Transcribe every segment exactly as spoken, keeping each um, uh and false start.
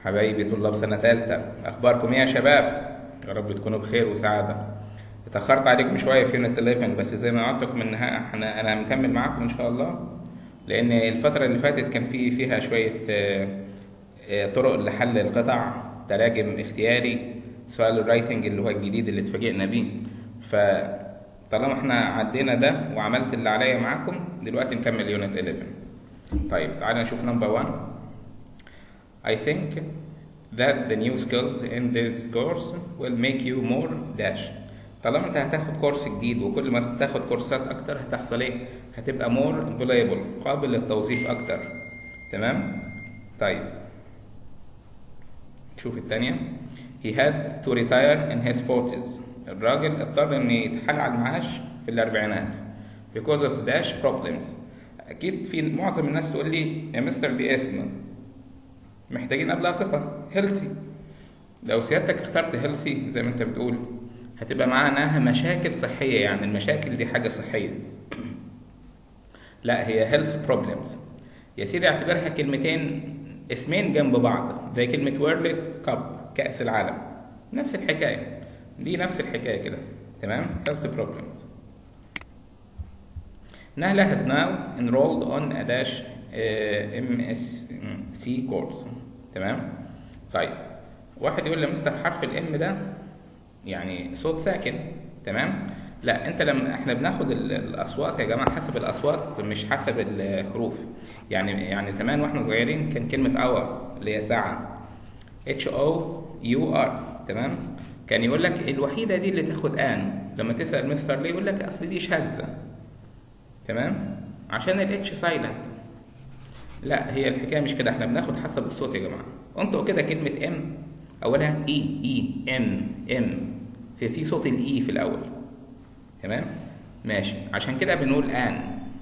حبايبي طلاب سنة تالتة، أخباركم إيه يا شباب؟ يا رب تكونوا بخير وسعادة. اتأخرت عليكم شوية في يونت إحداشر، بس زي ما وعدتكم إن احنا أنا مكمل معاكم إن شاء الله، لأن الفترة اللي فاتت كان في فيها شوية آه، آه، طرق لحل القطع، تراجم اختياري، سؤال الرايتنج اللي هو الجديد اللي اتفاجئنا بيه. فطالما احنا عدينا ده وعملت اللي عليا معاكم، دلوقتي نكمل يونت إحداشر. طيب تعالى نشوف نمبر واحد. I think that the new skills in this course will make you more dash. طالما انت هتاخد كورس جديد، وكل ما تاخد كورسات اكتر هتحصل ايه؟ هتبقى more employable، قابل للتوظيف اكتر. تمام؟ طيب شوف الثانية. He had to retire in his forties. الراجل اضطر ان يتحال على المعاش في الاربعينات because of dash problems. اكيد في معظم الناس تقول لي يا مستر دي اسم محتاجين قبلها صفة healthy. لو سيادتك اخترت healthy زي ما انت بتقول، هتبقى معناها مشاكل صحية، يعني المشاكل دي حاجة صحية. لا، هي health problems. يا سيدي اعتبرها كلمتين، اسمين جنب بعض، زي كلمة World Cup، كأس العالم، نفس الحكاية دي، نفس الحكاية كده. تمام؟ health problems. نهلة has now enrolled on a dash ام اس سي course. تمام؟ طيب واحد يقول لي مستر حرف الام ده يعني صوت ساكن. تمام؟ لا، انت لما احنا بناخد الاصوات يا جماعه حسب الاصوات مش حسب الحروف. يعني يعني زمان واحنا صغيرين كان كلمه اور اللي هي ساعه اتش او يو ار. تمام؟ كان يقول لك الوحيده دي اللي تاخد ان، لما تسال مستر ليه يقول لك اصل دي شاذه. تمام؟ عشان الاتش سايلنت. لا، هي الحكايه مش كده، احنا بناخد حسب الصوت يا جماعه. انطقوا كده كلمه ام اولها اي اي ام ام، في في صوت الاي في الاول. تمام؟ ماشي، عشان كده بنقول ان.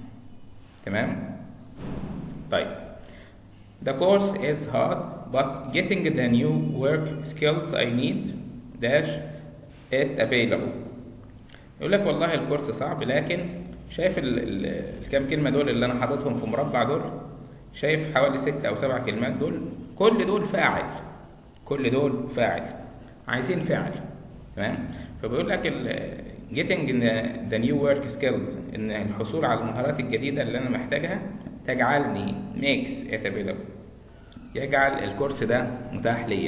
تمام؟ طيب the course is hard but getting the new work skills I need dash it available. يقول لك والله الكورس صعب، لكن شايف ال ال الكام كلمه دول اللي انا حاططهم في مربع دول، شايف حوالي ست او سبع كلمات دول، كل دول فاعل، كل دول فاعل، عايزين فعل. تمام؟ فبيقول لك getting the new work skills، ان الحصول على المهارات الجديده اللي انا محتاجها تجعلني makes it available، يجعل الكورس ده متاح ليا،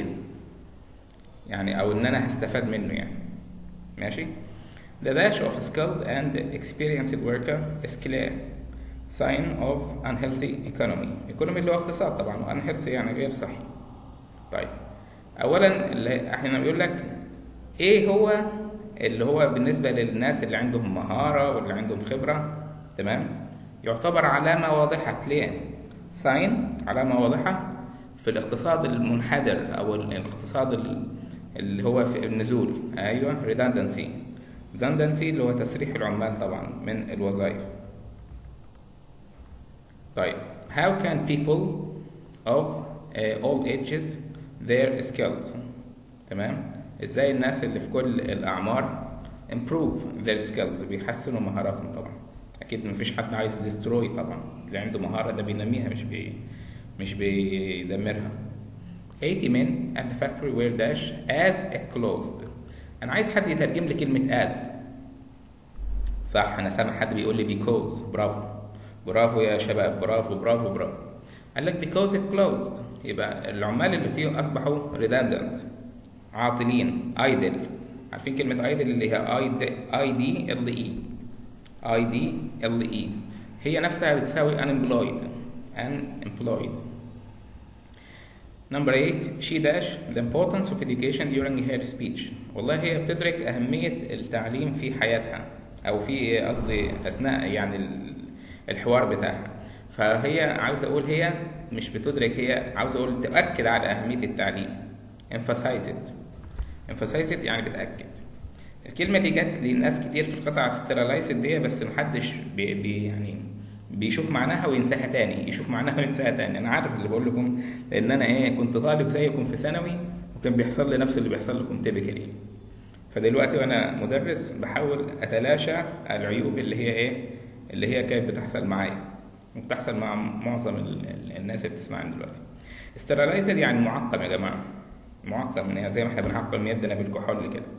يعني او ان انا هستفاد منه يعني. ماشي؟ The dash of skilled and experienced worker is clear sign of unhealthy economy. economy اللي هو اقتصاد طبعا، و unhealthy يعني غير صحي. طيب اولا اللي احنا بيقول لك ايه هو اللي هو بالنسبه للناس اللي عندهم مهاره واللي عندهم خبره. تمام؟ يعتبر علامه واضحه، clear sign، علامه واضحه في الاقتصاد المنحدر او الاقتصاد اللي هو في النزول. ايوه، redundancy. redundancy اللي هو تسريح العمال طبعا من الوظائف. طيب how can people of uh, all ages their skills. تمام؟ ازاي الناس اللي في كل الاعمار improve their skills، بيحسنوا مهاراتهم طبعا. اكيد مفيش حد عايز destroy طبعا، اللي عنده مهاره ده بينميها مش بي مش بيدمرها. eighty men at the factory were dash as it closed. انا عايز حد يترجم لي كلمه as. صح، انا سامع حد بيقول لي because. برافو برافو يا شباب، برافو برافو برافو. قال لك because it closed، يبقى العمال اللي فيه اصبحوا redundant، عاطلين، idle. عارفين كلمه idle اللي هي اي دي ال اي، اي دي ال اي، هي نفسها بتساوي unemployed. unemployed. Number eight, she dash the importance of education during her speech. والله هي بتدرك أهمية التعليم في حياتها، أو في قصدي أثناء يعني الحوار بتاعها. فهي عاوز أقول هي مش بتدرك، هي عاوز أقول تؤكد على أهمية التعليم. emphasize it. emphasize it يعني بتأكد. الكلمة دي جت لناس كتير في القطعة sterilized دي، بس محدش بي بي يعني بيشوف معناها وينساها تاني، يشوف معناها وينساها تاني. انا عارف اللي بقول لكم، لان انا ايه كنت طالب زيكم في ثانوي، وكان بيحصل لي نفس اللي بيحصل لكم تيبيكالي. فدلوقتي وانا مدرس بحاول اتلاشى العيوب اللي هي ايه اللي هي كانت بتحصل معايا وبتحصل مع معظم الناس اللي بتسمعني دلوقتي. ستيرالايزر يعني معقم يا جماعة، معقم يعني زي ما احنا بنعقم يدنا بالكحول كده.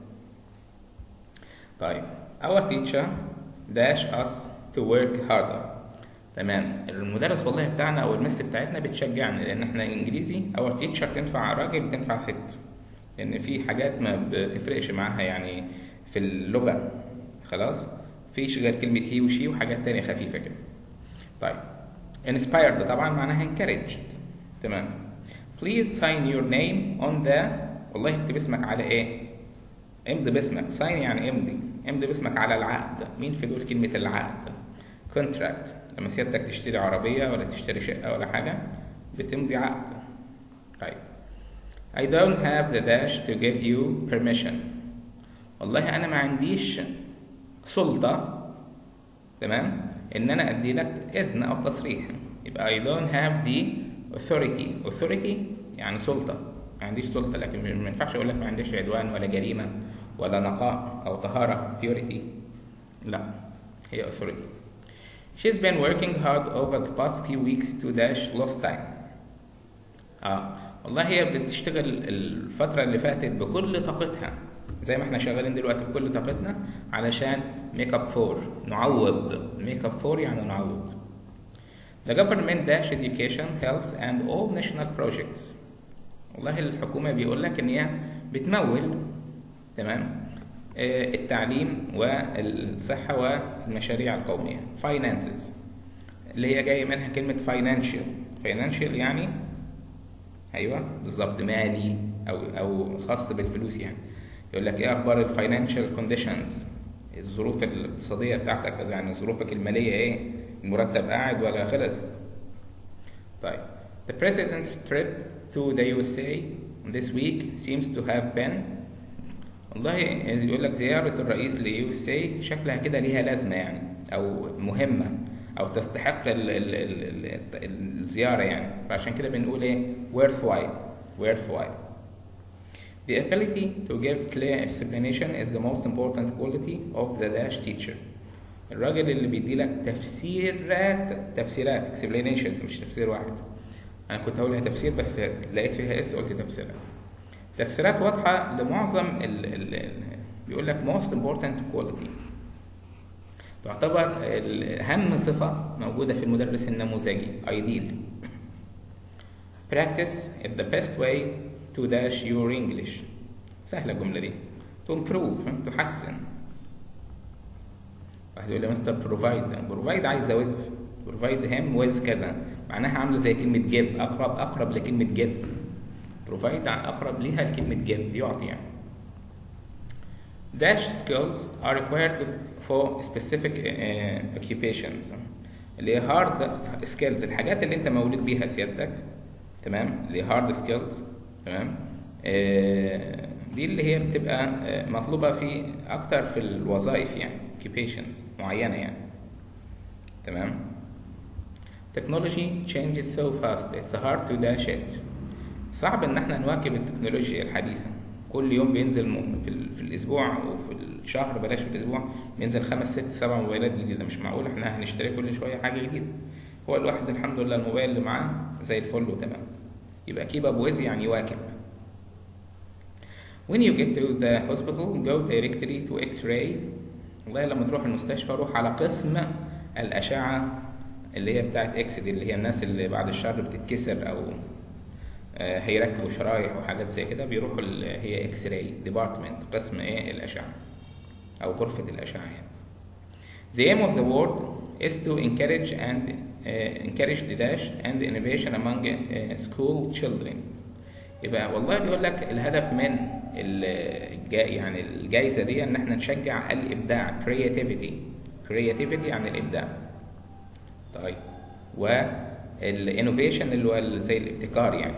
طيب our teacher dash us to work harder. تمام، المدرس والله بتاعنا او المس بتاعتنا بتشجعنا، لان احنا انجليزي our teacher تنفع راجل تنفع ست، لان في حاجات ما بتفرقش معاها يعني في اللغة، خلاص فيش غير كلمة هي وشي وحاجات تانية خفيفة كده. طيب inspired طبعا معناها encouraged. تمام. please sign your name on the، والله اكتب اسمك على ايه؟ امضي باسمك. sign يعني امضي، امضي باسمك على العقد. مين في دول كلمة العقد؟ contract. لما سيادتك تشتري عربية ولا تشتري شقة ولا حاجة بتمضي عقد. طيب I don't have the dash to give you permission. والله أنا ما عنديش سلطة، تمام، إن أنا أدي لك إذن أو تصريح. يبقى I don't have the authority. authority يعني سلطة، ما عنديش سلطة، لكن ما ينفعش أقول لك ما عنديش عدوان ولا جريمة ولا نقاء أو طهارة purity. لا، هي authority. She's been working hard over the past few weeks to dash lost time. آه والله هي بتشتغل الفترة اللي فاتت بكل طاقتها، زي ما احنا شغالين دلوقتي بكل طاقتنا علشان make up for، نعوض. make up for يعني نعوض. The government dash education, health and all national projects. والله الحكومة بيقول لك ان هي بتمول، تمام، آه التعليم والصحة والمشاريع القومية. finances اللي هي جاية منها كلمة financial. financial يعني ايوه بالظبط مالي او او خاص بالفلوس يعني. يقول لك ايه اخبار الفاينانشال كونديشنز، الظروف الاقتصاديه بتاعتك، يعني ظروفك الماليه ايه، المرتب قاعد ولا خلص. طيب the president's trip to the U S A this week seems to have been، والله يقول لك زياره الرئيس ل يو اس اي شكلها كده ليها لازمه يعني، او مهمه او تستحق ال ال ال ال الزياره يعني، فعشان كده بنقول ايه worthwhile. worthwhile. The ability to give clear explanation is the most important quality of the dash teacher. الراجل اللي بيدي لك تفسيرات تفسيرات explanations، مش تفسير واحد. انا كنت هقولها تفسير بس لقيت فيها اس قلت تفسيرات. تفسيرات واضحه لمعظم ال ال بيقول لك most important quality، تعتبر اهم صفه موجوده في المدرس النموذجي ideal. Practice is the best way to dash your English. سهلة الجملة دي. to improve تحسن. واحد يقول لي مستر provide. provide عايزة with. provide him with كذا. معناها عاملة زي كلمة give، أقرب أقرب لكلمة give. provide أقرب ليها لكلمة give، يعطي يعني. Dash skills are required for specific uh, occupations. اللي هي hard skills، الحاجات اللي أنت مولود بيها سيادتك، تمام، اللي hard skills، تمام، آه دي اللي هي بتبقى آه مطلوبة في أكتر في الوظائف يعني occupations معينة يعني، تمام. technology changes so fast it's hard to dash it. صعب إن احنا نواكب التكنولوجيا الحديثة. كل يوم بينزل في, في الأسبوع وفي الشهر، بلاش في الأسبوع، بينزل خمس ست سبع موبايلات جديدة. مش معقول احنا هنشتري كل شوية حاجة جديدة. هو الواحد الحمد لله الموبايل اللي معاه زي الفل وتمام. يبقى keep up with يعني يواكب. when you get to the hospital go directly to X-ray. والله لما تروح المستشفى روح على قسم الأشعة اللي هي بتاعت اكس دي، اللي هي الناس اللي بعد الشر بتتكسر او آه هيركبوا شرايح وحاجات زي كده، بيروحوا هي اكس راي ديبارتمنت، قسم ايه الأشعة او غرفة الأشعة يعني. the aim of the word is to encourage and uh, encourage the dash and innovation among uh, school children. يبقى والله بيقول لك الهدف من الجا يعني الجائزة دي ان احنا نشجع الابداع creativity. creativity يعني الابداع. طيب والانوفيشن اللي هو زي الابتكار يعني.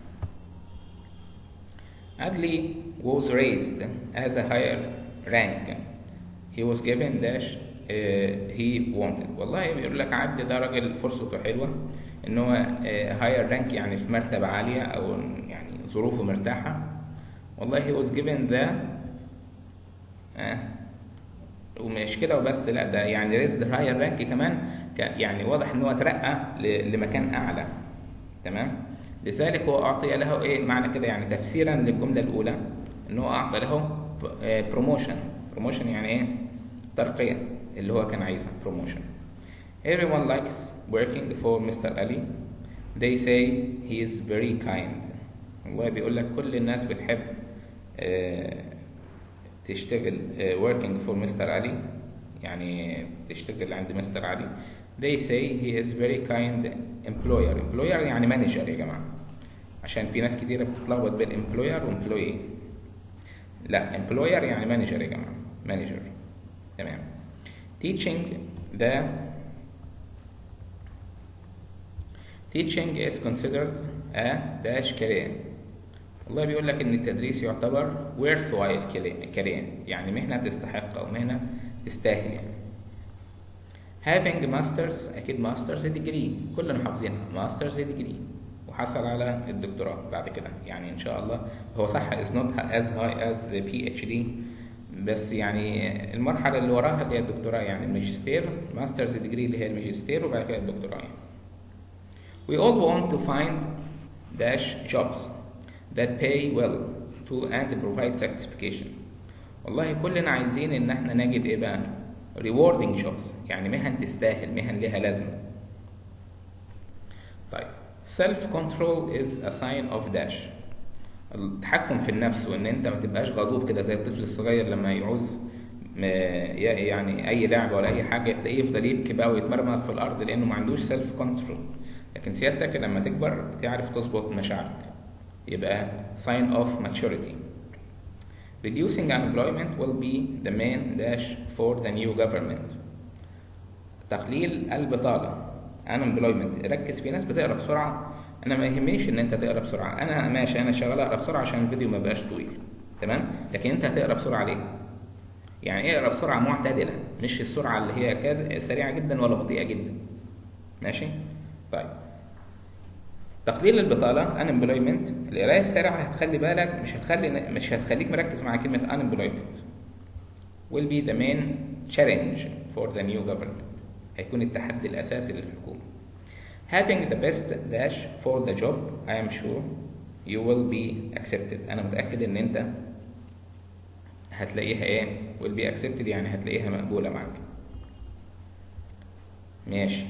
Adley was raised as a higher rank. He was given dash uh, he wanted. والله بيقول لك عدلي ده راجل فرصته حلوة ان هو هاير uh, رانك يعني في مرتبة عالية او يعني ظروفه مرتاحة. والله he was given the آه ومش كده وبس، لا ده يعني ريزد هاير رانك كمان، يعني واضح ان هو اترقى لمكان اعلى، تمام. لذلك هو أعطي له إيه معنى كده، يعني تفسيرا للجملة الأولى إن هو أعطى له بروموشن. بروموشن يعني إيه؟ ترقية، اللي هو كان عايزها بروموشن. Everyone likes working for مستر Ali. They say he is very kind. والله بيقول لك كل الناس بتحب آه تشتغل آه working for مستر Ali، يعني تشتغل عند مستر علي. They say he is very kind employer. employer يعني manager يا جماعة، عشان في ناس كتيرة بتتلخبط بين employer و employee. لا، employer يعني manager يا جماعة، manager. تمام. teaching the teaching is considered a dash career. والله بيقول لك ان التدريس يعتبر worthwhile career، يعني مهنة تستحق او مهنة تستاهل يعني. having masters، اكيد masters degree كلنا حافظينها، masters degree، وحصل على الدكتوراه بعد كده، يعني ان شاء الله هو صح is not as high as بي اتش دي، بس يعني المرحلة اللي وراها اللي هي الدكتوراه، يعني الماجستير، ماسترز ديجري اللي هي الماجستير، وبعد كده الدكتوراه يعني. We all want to find dash jobs that pay well to and provide satisfaction. والله كلنا عايزين ان احنا نجد ايه بقى؟ rewarding jobs، يعني مهن تستاهل، مهن لها لازمة. طيب self control is a sign of dash. التحكم في النفس، وان انت ما تبقاش غضوب كده زي الطفل الصغير لما يعوز يعني اي لعبه ولا اي حاجه تلاقيه يفضل يبكي بقى ويتمرمغ في الارض لانه ما عندوش سيلف كنترول. لكن سيادتك لما تكبر تعرف تظبط مشاعرك، يبقى sign of maturity. Reducing unemployment will be the main dash for the new government. تقليل البطاله unemployment. ركز، في ناس بتقرا بسرعه، انا ما يهمنيش ان انت تقرا بسرعه، انا ماشي انا شغال اقرا بسرعه عشان الفيديو ما يبقاش طويل، تمام؟ لكن انت هتقرا بسرعه ليه؟ يعني اقرا بسرعه معتدله، مش السرعه اللي هي كذا سريعه جدا ولا بطيئه جدا، ماشي؟ طيب تقليل البطاله unemployment. القرايه السريعه هتخلي بالك، مش هتخلي مش هتخليك مركز مع كلمه unemployment. will be the main challenge for the new government. هيكون التحدي الاساسي للحكومه. Having the best dash for the job, I am sure you will be accepted. أنا متأكد إن أنت هتلاقيها إيه؟ will be accepted يعني هتلاقيها مقبولة معك. ماشي.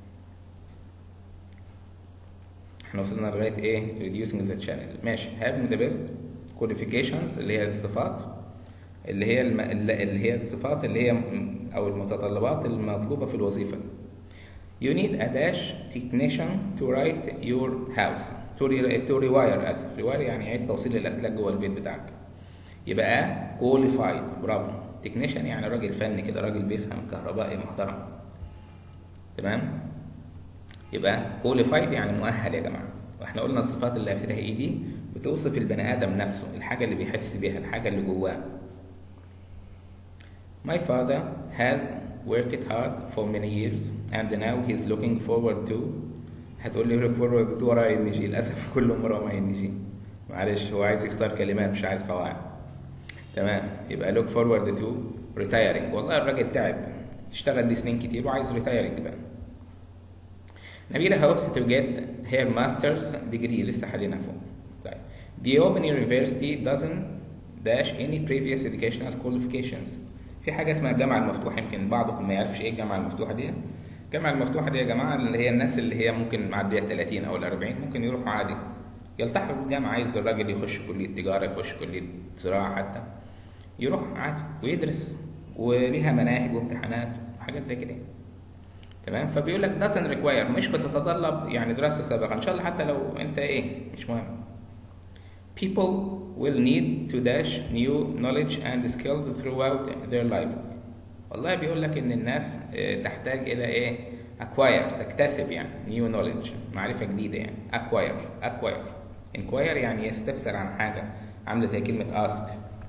إحنا وصلنا لغاية إيه؟ reducing the channel. ماشي. Having the best qualifications اللي هي الصفات، اللي هي الم... اللي هي الصفات اللي هي أو المتطلبات المطلوبة في الوظيفة. You need a dash technician to write your house. to, re- to rewire أسف. rewire يعني عيد توصيل الأسلاك جوه البيت بتاعك. يبقى qualified. برافو. technician يعني راجل فني كده، راجل بيفهم، كهربائي محترم. تمام؟ يبقى qualified يعني مؤهل يا جماعة. واحنا قلنا الصفات اللي آخرها ايه دي بتوصف البني آدم نفسه، الحاجة اللي بيحس بيها، الحاجة اللي جواه. My father has worked hard for many years and now he's looking forward to. هتقول لي look forward to ورا ان جي، للاسف كل مره ما ان جي، معلش هو عايز يختار كلمات مش عايز قواعد. تمام، يبقى look forward to retiring. والله الراجل تعب، اشتغل لي سنين كتير وعايز retiring بقى. نبيلة hopes to get her master's degree، لسه حالينا فوق. طيب the Open University doesn't dash any previous educational qualifications. في حاجة اسمها الجامعة المفتوحة، يمكن بعضكم ما يعرفش ايه الجامعة المفتوحة دي. الجامعة المفتوحة دي يا جماعة اللي هي الناس اللي هي ممكن معدية الثلاثين أو الأربعين ممكن يروحوا عادي يلتحقوا بالجامعة. عايز الراجل يخش كلية تجارة، يخش كلية زراعة حتى، يروح عادي ويدرس، وليها مناهج وامتحانات وحاجات زي كده. تمام، فبيقول لك doesn't require، مش بتتطلب يعني دراسة سابقة، إن شاء الله حتى لو أنت إيه مش مهم. People will need to dash new knowledge and skills throughout their lives. والله بيقول لك إن الناس تحتاج إلى إيه؟ acquire، تكتسب يعني new knowledge، معرفة جديدة يعني acquire acquire inquire يعني يستفسر عن حاجة، عاملة زي كلمة ask.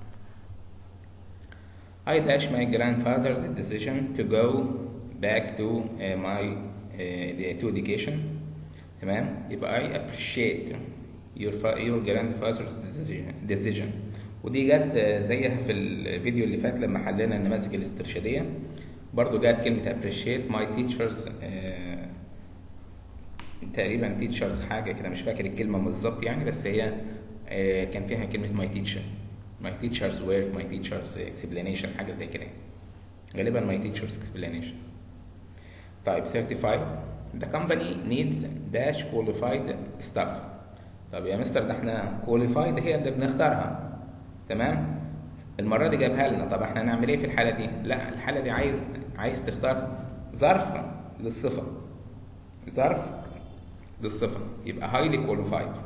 I dash my grandfather's decision to go back to uh, my uh, to education. تمام، يبقى I appreciate your your grandfather's decision decision. ودي جت زيها في الفيديو اللي فات لما حلينا النماذج الاسترشادية، برضو جت كلمة appreciate my teachers uh, تقريبا teachers حاجة كده، مش فاكر الكلمة بالظبط يعني، بس هي آه، كان فيها كلمة my teacher my teacher's work my teacher's explanation حاجة زي كده، غالبا my teacher's explanation. طيب خمسة وثلاثين the company needs dash qualified staff. طب يا مستر ده احنا qualified هي اللي بنختارها، تمام؟ المرة دي جابها لنا، طب احنا هنعمل ايه في الحالة دي؟ لا الحالة دي عايز عايز تختار ظرف للصفة، ظرف للصفة يبقى highly qualified.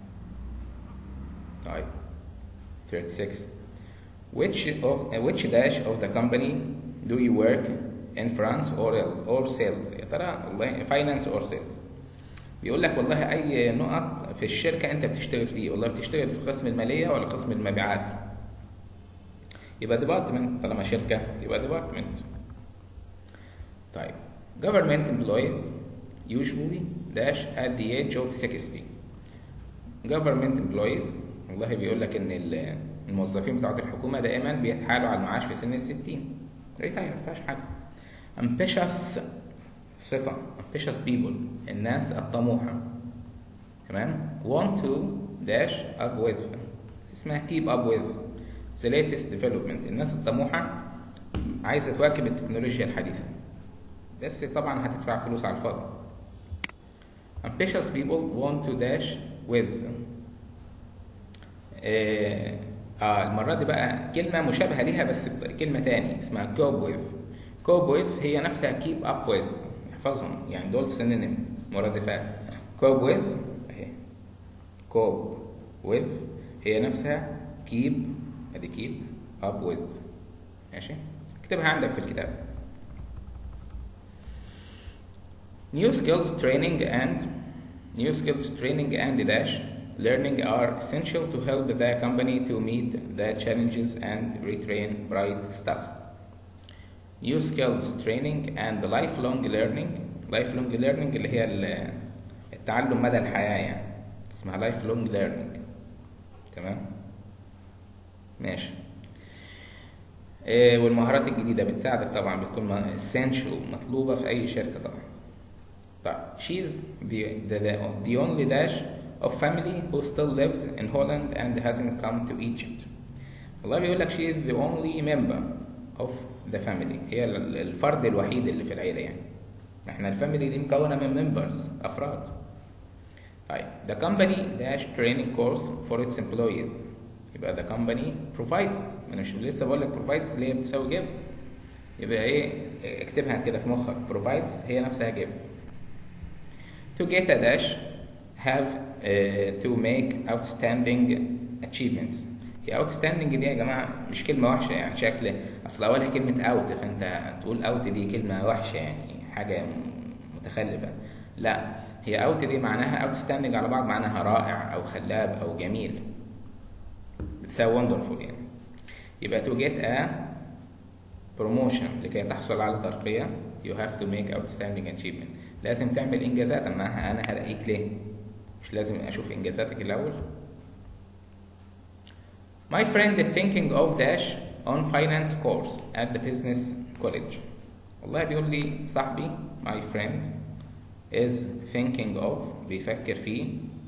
طيب ستة وثلاثين which of, which dash of the company do you work in France or or sales؟ يا ترى والله finance or sales. بيقول لك والله اي نقط في الشركة انت بتشتغل فيه، والله بتشتغل في قسم المالية ولا قسم المبيعات؟ يبقى ديبارتمنت، طالما شركة يبقى ديبارتمنت. طيب government employees usually dash at the age of sixty. government employees والله بيقول لك ان الموظفين بتوع الحكومة دائما بيتحالوا على المعاش في سن الستين، ريتاير ما فيهاش حاجة. ambitious صفة ambitious people الناس الطموحة، تمام؟ want to dash up with اسمها keep up with the latest development. الناس الطموحة عايزة تواكب التكنولوجيا الحديثة، بس طبعا هتدفع فلوس على الفاضي. ambitious people want to dash with آه, اه المرة دي بقى كلمة مشابهة ليها بس كلمة تاني اسمها cope with. cope with هي نفسها keep up with، احفظهم يعني دول سينونيم مرادفات. cope with اهي cope with هي نفسها keep، ادي keep up with، ماشي؟ اكتبها عندك في الكتاب. new skills training and new skills training and dash learning are essential to help the company to meet the challenges and retrain bright staff. new skills training and lifelong learning lifelong learning اللي هي التعلم مدى الحياة يعني، اسمها lifelong learning، تمام؟ ماشي. إيه والمهارات الجديدة بتساعدك طبعا، بتكون essential مطلوبة في أي شركة طبعا. طيب she's the, the, the only dash of family who still lives in Holland and hasn't come to Egypt. والله بيقول لك she is the only member of the family، هي الفرد الوحيد اللي في العيلة يعني. احنا الفاميلي دي مكونة من members أفراد. طيب the company dash training course for its employees. يبقى the company provides، انا مش لسه بقول لك provides اللي هي بتساوي gives، يبقى ايه اكتبها كده في مخك، provides هي نفسها give. to get a dash have uh, to make outstanding achievements. هي outstanding دي يا جماعة مش كلمة وحشة يعني، شكل أصل أولها كلمة out فأنت تقول out دي كلمة وحشة يعني حاجة متخلفة، لا هي out دي معناها outstanding على بعض معناها رائع أو خلاب أو جميل، بتساوي wonderful يعني. يبقى to get a promotion لكي تحصل على ترقية you have to make outstanding achievement، لازم تعمل إنجازات. أما أنا هلاقيك ليه؟ مش لازم أشوف إنجازاتك الأول؟ My friend is thinking of dash on finance course at the business college. والله بيقول لي صاحبي my friend is thinking of بيفكر فيه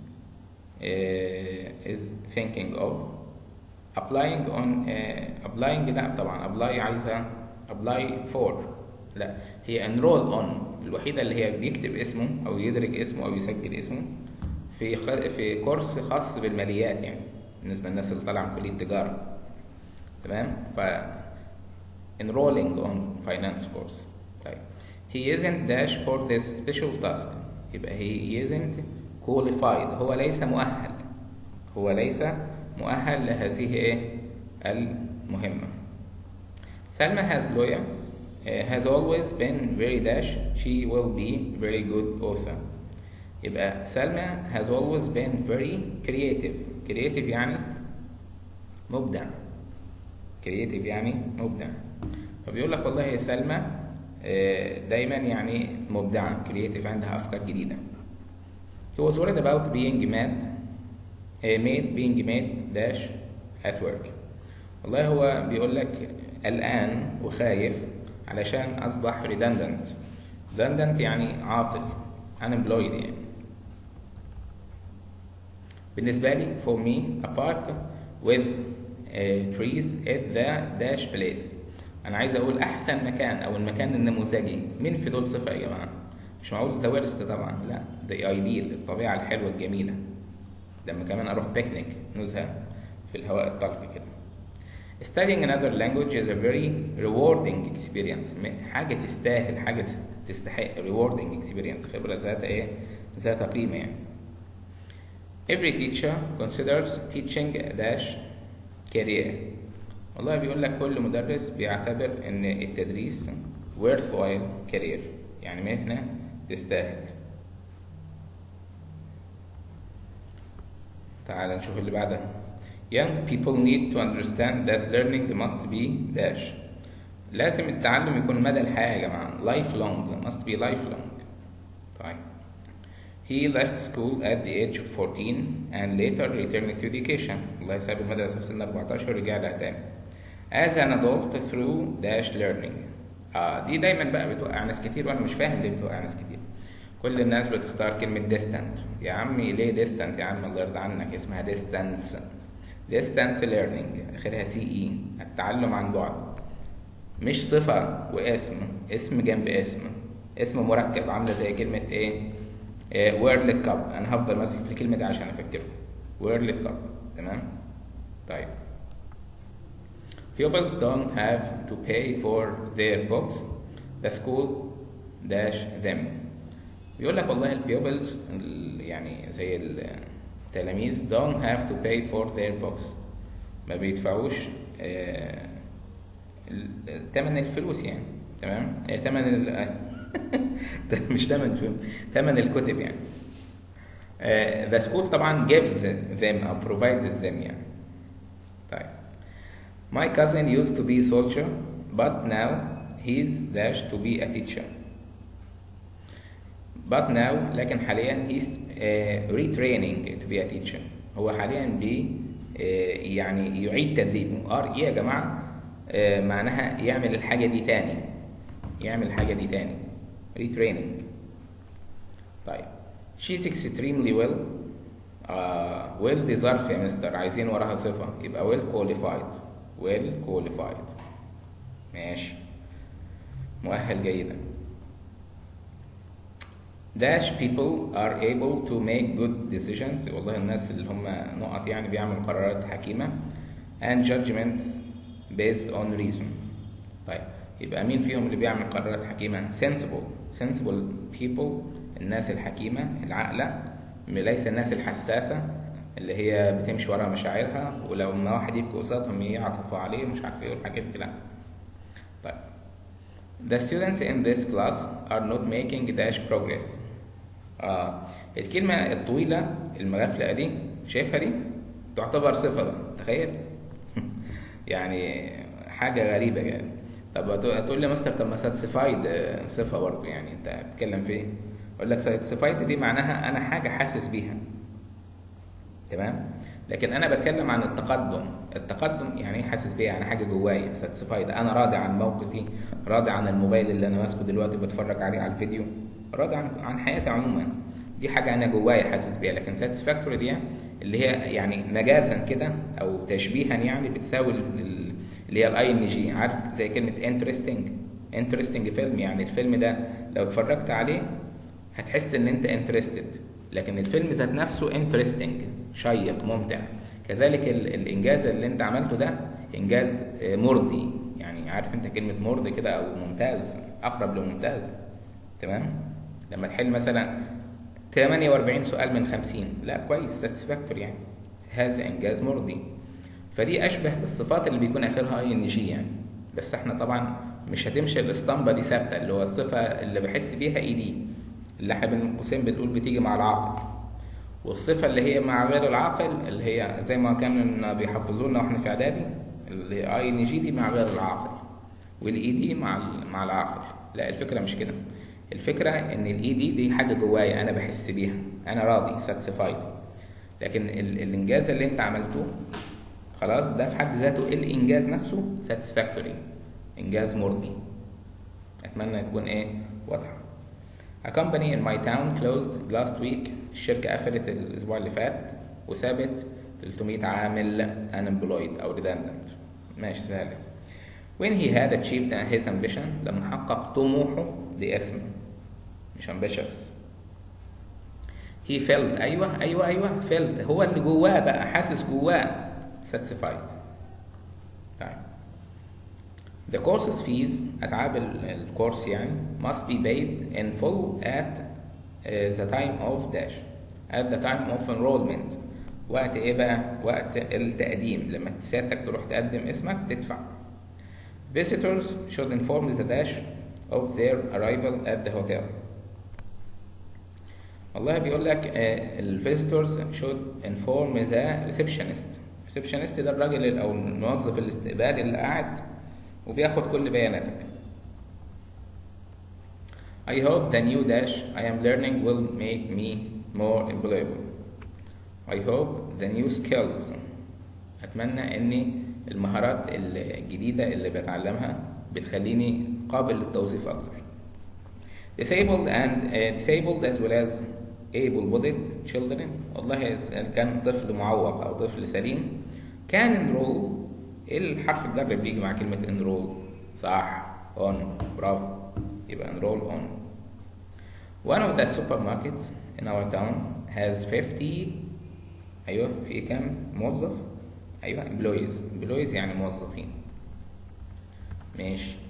uh, is thinking of applying on uh, applying لا طبعا apply عايزة apply for، لا هي enroll on الوحيدة اللي هي بيكتب اسمه أو يدرج اسمه أو يسجل اسمه في خ... في كورس خاص بالماليات يعني بالنسبة للناس اللي طالعة من كلية تجارة، تمام؟ ف enrolling on finance course. طيب he isn't dash for this special task، يبقى he isn't qualified هو ليس مؤهل، هو ليس مؤهل لهذه ايه المهمة. سلمى has lawyers uh, has always been very dash she will be very good author. يبقى سلمى has always been very creative. creative يعني مبدع، creative يعني مبدع. فبيقول لك والله يا سلمى دايما يعني مبدعة creative عندها أفكار جديدة. he was worried about being mad made being made dash at work. والله هو بيقول لك الآن وخايف علشان أصبح redundant. redundant يعني عاطل unemployed يعني بالنسبة لي for me a park with uh, trees at the dash place. أنا عايز أقول أحسن مكان أو المكان النموذجي. مين في دول صفة يا جماعة؟ مش معقول the worst طبعا، لا the ideal، الطبيعة الحلوة الجميلة. لما كمان أروح بيكنيك نزهة في الهواء الطلق كده. Studying another language is a very rewarding experience. حاجة تستاهل، حاجة تستحق rewarding experience، خبرة ذات إيه؟ ذات قيمة يعني. Every teacher considers teaching dash career. والله بيقول لك كل مدرس بيعتبر إن التدريس worthwhile career، يعني مهنة تستاهل. تعال نشوف اللي بعدها. Young people need to understand that learning must be dash. لازم التعلم يكون مدى الحياة يا جماعة. lifelong must be lifelong. طيب. He left school at the age of fourteen and later returned to education. الله ساب المدرسة في سن أربعتاشر ورجع لها تاني. As an adult through dash learning. آه دي دايما بقى بتوقع ناس كتير وأنا مش فاهم ليه بتوقع ناس كتير. كل الناس بتختار كلمة distant. يا عمي ليه distant يا عم، الله يرضى عنك، اسمها distance. distance learning آخرها سي إي، التعلم عن بعد. مش صفة واسم، اسم جنب اسم، اسم مركب، عاملة زي كلمة إيه؟ ويرلد كاب. أنا هفضل ماسك في الكلمة دي عشان أفكركم. ويرلد كاب، تمام؟ طيب. Pupils don't have to pay for their books. The school dash them. بيقول لك والله البيوبلز يعني زي التلاميذ don't have to pay for their books. ما بيدفعوش آه تمن الفلوس يعني، تمام؟ آه تمن ال مش تمن الفلوس، تمن الكتب يعني. آه the school طبعا gives them or provides them يعني. طيب. My cousin used to be soldier but now he's dash to be a teacher. But now لكن حاليا he's uh, retraining to be a teacher. هو حاليا بي uh, يعني يعيد تدريبه. ار يا جماعة uh, معناها يعمل الحاجة دي تاني، يعمل الحاجة دي تاني. retraining. طيب. She's extremely well. uh, well دي ظرف يا مستر، عايزين وراها صفة، يبقى well qualified. well qualified. ماشي. مؤهل جيدا. Dash people are able to make good decisions. والله الناس اللي هم نقط يعني بيعملوا قرارات حكيمة. and judgments based on reason. طيب يبقى مين فيهم اللي بيعمل قرارات حكيمة؟ sensible. sensible people، الناس الحكيمة العاقلة، ليس الناس الحساسة اللي هي بتمشي ورا مشاعرها ولو ما واحد يبكي قصادهم يعطفوا عليه مش عارف ايه والحاجات دي. لا. طيب. The students in this class are not making dash progress. آه. الكلمة الطويلة المغفلة دي شايفها دي تعتبر صفة بقى، تخيل. يعني حاجة غريبة يعني. طب هتقول لي مستر طب ما ساتسفايد صفة برضه، يعني انت بتتكلم في ايه؟ اقول لك ساتسفايد دي معناها انا حاجة حاسس بيها، تمام؟ لكن انا بتكلم عن التقدم. التقدم يعني ايه حاسس بيها؟ يعني حاجة جوايا. ساتسفايد انا راضي عن موقفي، راضي عن الموبايل اللي انا ماسكه دلوقتي بتفرج عليه على الفيديو، راضي عن عن حياتي عموما. دي حاجة انا جوايا حاسس بيها. لكن ساتسفاكتوري دي اللي هي يعني مجازا كده او تشبيها يعني بتساوي اللي هي الاي ان جي. عارف زي كلمة انترستنج. انترستنج فيلم، يعني الفيلم ده لو اتفرجت عليه هتحس ان انت انترستد، لكن الفيلم ذات نفسه انترستنج، شيق ممتع. كذلك الانجاز اللي انت عملته ده انجاز مرضي، يعني عارف انت كلمة مرضي كده او ممتاز، اقرب لممتاز، تمام؟ لما تحل مثلا ثمانية وأربعين سؤال من خمسين، لا كويس، ساتسفاكتوري يعني، هذا انجاز مرضي. فدي اشبه بالصفات اللي بيكون اخرها اي ان جي يعني. بس احنا طبعا مش هتمشي الاسطمبه دي ثابته، اللي هو الصفه اللي بحس بيها اي دي اللي احنا بين قوسين بنقول بتيجي مع العاقل، والصفه اللي هي مع غير العاقل اللي هي زي ما كانوا بيحفظونا واحنا في اعدادي، اللي اي ان جي دي مع غير العاقل والاي دي مع مع العاقل. لا الفكره مش كده. الفكره ان الاي دي دي حاجه جوايا انا بحس بيها، انا راضي ساتسفايد. لكن الانجاز اللي انت عملته خلاص ده في حد ذاته الانجاز نفسه ساتسفاكتوري، انجاز مرضي. اتمنى تكون ايه واضحه. A company in my town closed last week. الشركه قفلت الاسبوع اللي فات. وثابت ثلاثمية عامل unemployed أو redundant. ماشي سهلة. when he had achieved his ambition لما حقق طموحه دي اسم مش ambitious. he felt أيوة أيوة أيوة felt هو اللي جواه بقى حاسس جواه satisfied. طيب the course's fees أتعاب الكورس يعني must be paid in full at uh, the time of dash at the time of enrollment. وقت ايه بقى؟ وقت التقديم، لما سيادتك تروح تقدم اسمك تدفع. visitors should inform the dash of their arrival at the hotel. والله بيقول لك ال visitors should inform the receptionist. receptionist ده الراجل او الموظف الاستقبال اللي قاعد وبياخد كل بياناتك. I hope the new dash I am learning will make me more employable. I hope the new skills أتمنى إني المهارات الجديدة اللي بتعلمها بتخليني قابل للتوظيف أكتر. disabled and uh, disabled as well as able-bodied children. والله إذا كان طفل معوق أو طفل سليم كان enroll. الحرف الجر بيجي مع كلمة enroll صح on برافو يبقى enroll on. one of the supermarkets in our town has fifty أيوة في كام موظف؟ أيوة employees employees يعني موظفين. ماشي.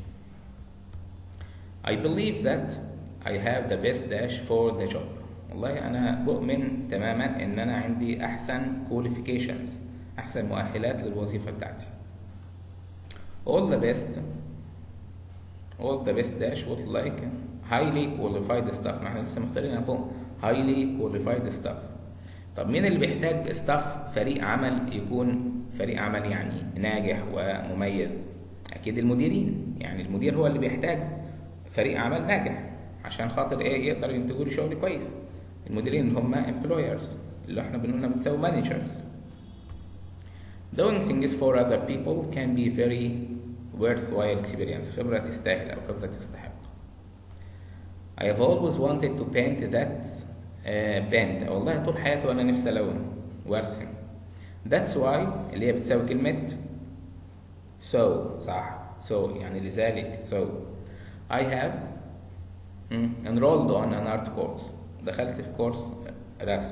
I believe that I have the best dash for the job. والله أنا بؤمن تماما إن أنا عندي أحسن qualifications أحسن مؤهلات للوظيفة بتاعتي. all the best all the best dash would like highly qualified staff. ما احنا لسه مختارينها فوق highly qualified staff. طب مين اللي بيحتاج staff فريق عمل يكون فريق عمل يعني ناجح ومميز؟ أكيد المديرين. يعني المدير هو اللي بيحتاج فريق عمل ناجح عشان خاطر ايه يقدر ينتجوا له شغل كويس. المديرين اللي هم employers اللي احنا بنقولنا بتساوي managers. doing things for other people can be very worthwhile experience. خبرة تستاهل أو خبرة تستحق. I have always wanted to paint that uh, paint. والله طول حياتي وأنا نفسي ألون وأرسم. That's why اللي هي بتساوي كلمة so صح so يعني لذلك so I have mm, enrolled on an art course. دخلت في كورس رسم.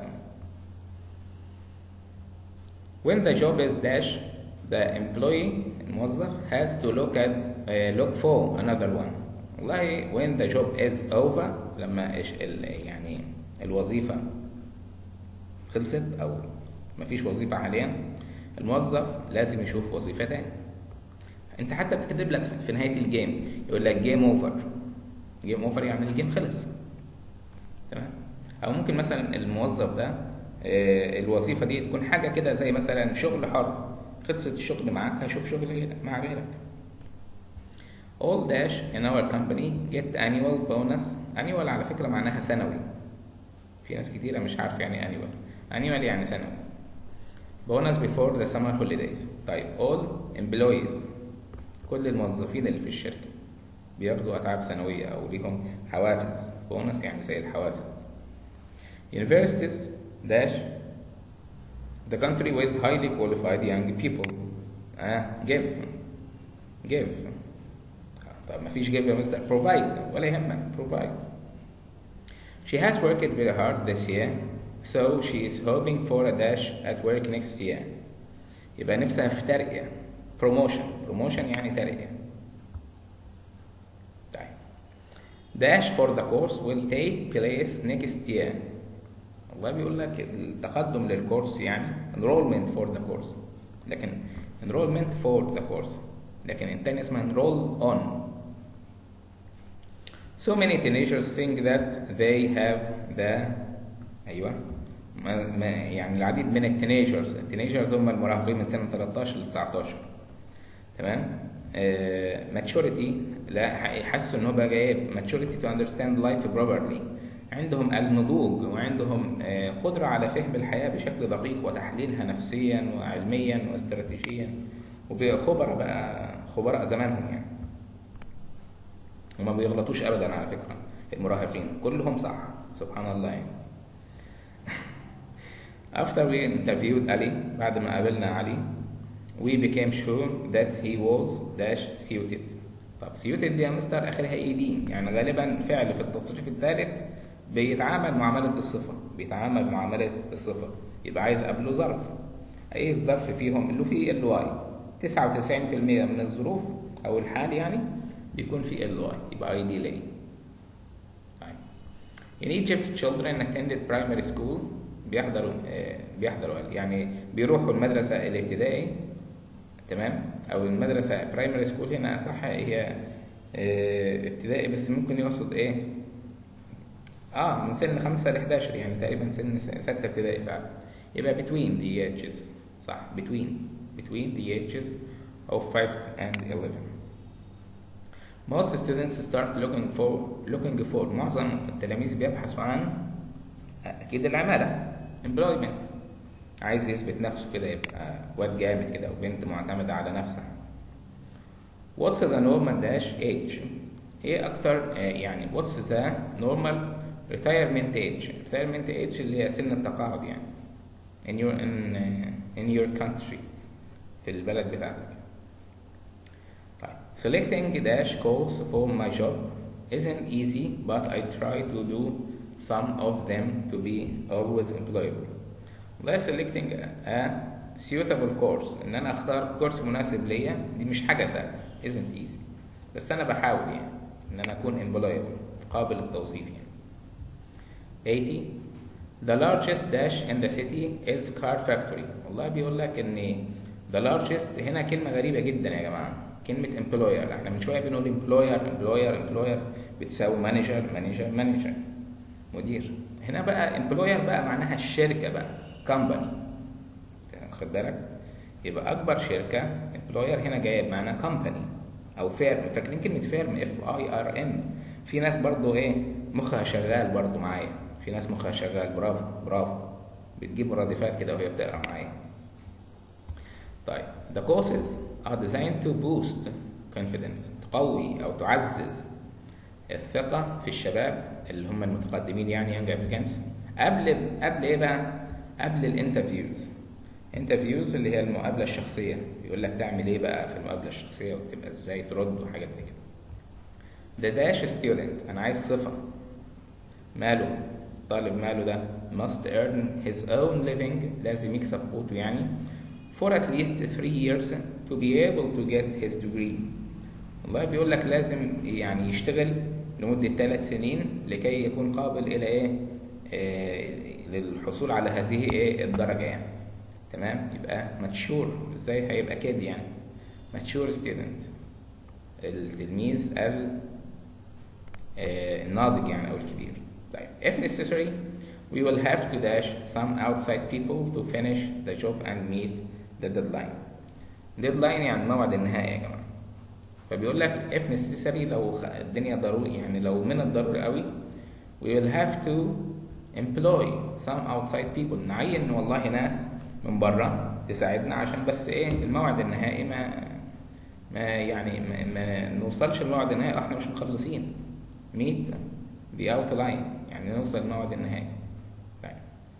When the job is dash the employee الموظف has to look at uh, look for another one. والله when the job is over لما إيش ال يعني الوظيفة خلصت أو مفيش وظيفة حاليا الموظف لازم يشوف وظيفة تاني. أنت حتى بتكتب لك في نهاية الجيم يقول لك جيم أوفر. جيم أوفر يعني الجيم خلص تمام. أو ممكن مثلا الموظف ده الوظيفة دي تكون حاجة كده زي مثلا شغل حر خلصت الشغل معاك هشوف شغل مع غيرك. all dash in our company get annual bonus. annual على فكرة معناها سنوي. في ناس كتيرة مش عارف يعني annual. annual يعني سنوي. bonus before the summer holidays. طيب all employees كل الموظفين اللي في الشركة بياخدوا أتعاب سنوية أو ليهم حوافز. bonus يعني زي الحوافز. universities dash the country with highly qualified young people. آه give give طب ما فيش give يا مستر provide ولا يهمك provide. she has worked very hard this year so she is hoping for a dash at work next year. يبقى نفسها في ترقية promotion. promotion يعني ترقية. طيب dash for the course will take place next year. والله بيقول لك التقدم للكورس يعني enrollment for the course لكن enrollment for the course لكن التاني اسمها enroll on. so many teenagers think that they have the أيوة ما ما يعني العديد من التينيجرز. التينيجرز هم المراهقين من سنة ثلاثة عشر ل تسعة عشر تمام. ماتشوريتي لا يحسوا ان هو بقى جايب ماتشوريتي to understand life properly. عندهم النضوج وعندهم قدرة على فهم الحياة بشكل دقيق وتحليلها نفسيا وعلميا واستراتيجيا وبخبراء بقى خبراء زمانهم يعني. وما بيغلطوش ابدا على فكرة المراهقين كلهم صح سبحان الله يعني. After we interviewed Ali, بعد ما قابلنا علي, we became sure that he was dash suited. طب suited دي يا مستر آخرها اي دي، يعني غالبا فعل في التصريف الثالث بيتعامل معاملة الصفة، بيتعامل معاملة الصفة، يبقى عايز قبله ظرف. ايه الظرف فيهم؟ اللي فيه ال واي. تسعة وتسعين في المية من الظروف او الحال يعني بيكون فيه ال واي، يبقى ideally. In Egypt children attended primary school. بيحضروا آه بيحضروا يعني بيروحوا المدرسة الابتدائي، تمام، او المدرسة primary school هنا اصح هي آه ابتدائي، بس ممكن يقصد ايه اه من سن خمسة ل حداشر، يعني تقريبا سن ستة ابتدائي فعلا، يبقى between the ages، صح، between between the ages of five and eleven. Most students start looking for looking for معظم التلاميذ بيبحثوا عن اكيد العمالة employment، عايز يثبت نفسه كده، يبقى واد جامد كده وبنت معتمدة على نفسها. What's the normal dash age؟ ايه اكتر يعني what's the normal retirement age؟ retirement age اللي هي سن التقاعد يعني in your in, in your country، في البلد بتاعتك. طيب selecting dash course for my job isn't easy but I try to do some of them to be always employable. والله selecting a suitable course، ان انا اختار كورس مناسب ليا دي مش حاجة سهلة، isn't easy، بس انا بحاول يعني ان انا اكون employable، قابل للتوظيف يعني. eighty The largest dash in the city is car factory. والله بيقول لك ان the largest هنا كلمة غريبة جدا يا جماعة، كلمة employer، احنا من شوية بنقول employer employer employer بتساوي manager manager manager مدير، هنا بقى employer بقى معناها الشركة بقى company، خد بالك، يبقى أكبر شركة employer هنا جاية بمعنى company أو firm. فاكرين كلمة firm F I R M؟ في ناس برضو إيه مخها شغال برضو معايا، في ناس مخها شغال، برافو برافو، بتجيب مرادفات كده وهي بتقرا معايا. طيب the courses are designed to boost confidence، تقوي أو تعزز الثقة في الشباب اللي هم المتقدمين يعني young applicants، قبل قبل إيه بقى؟ قبل الانترفيوز. انترفيوز اللي هي المقابلة الشخصية، يقول لك تعمل إيه بقى في المقابلة الشخصية وتبقى إزاي ترد وحاجات زي كده. the dash student، أنا عايز صفة، ماله؟ طالب ماله ده؟ must earn his own living، لازم يكسب قوته يعني for at least three years to be able to get his degree. والله بيقول لك لازم يعني يشتغل لمدة ثلاث سنين لكي يكون قابل إلى إيه؟ إيه للحصول على هذه إيه الدرجة يعني، تمام. يبقى ماتشور، إزاي هيبقى كده يعني؟ ماتشور ستودنت، التلميذ الناضج يعني أو الكبير. طيب if necessary we will have to dash some outside people to finish the job and meet the deadline. deadline يعني موعد النهائي يا جماعة. فبيقول لك if necessary لو الدنيا ضروري يعني لو من الضروري قوي we will have to employ some outside people، نعين والله ناس من بره تساعدنا عشان بس ايه الموعد النهائي ما ما يعني ما, ما نوصلش الموعد النهائي احنا مش مخلصين. meet the outline يعني نوصل الموعد النهائي. طيب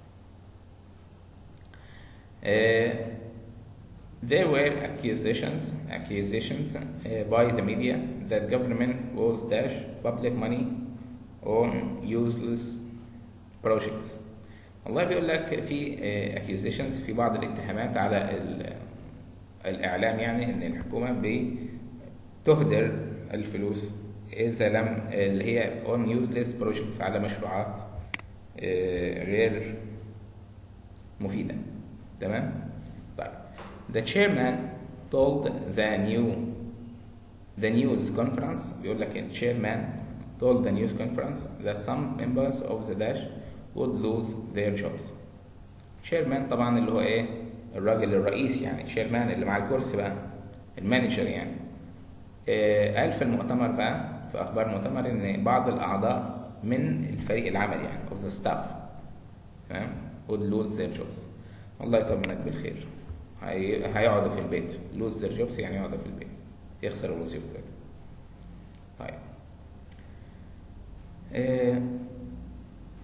uh, there were accusations accusations uh, by the media that government was dash public money on useless projects. والله بيقول لك في uh, accusations، في بعض الاتهامات على الإعلام يعني إن الحكومة بتهدر الفلوس إذا لم اللي هي on useless projects على مشروعات uh, غير مفيدة، تمام. طيب the chairman told the new the news conference، بيقول لك ال chairman told the news conference that some members of the dash would lose their jobs. chairman طبعا اللي هو ايه الراجل الرئيس يعني، chairman اللي مع الكرسي بقى، المانجر يعني. آه قال في المؤتمر بقى، في اخبار المؤتمر، ان بعض الاعضاء من الفريق العمل يعني of the staff، تمام، would lose their jobs. الله يطمنك بالخير، هي... هيقعدوا في البيت. lose their jobs يعني يقعدوا في البيت، يخسر الوظيفة بتاعته. طيب آه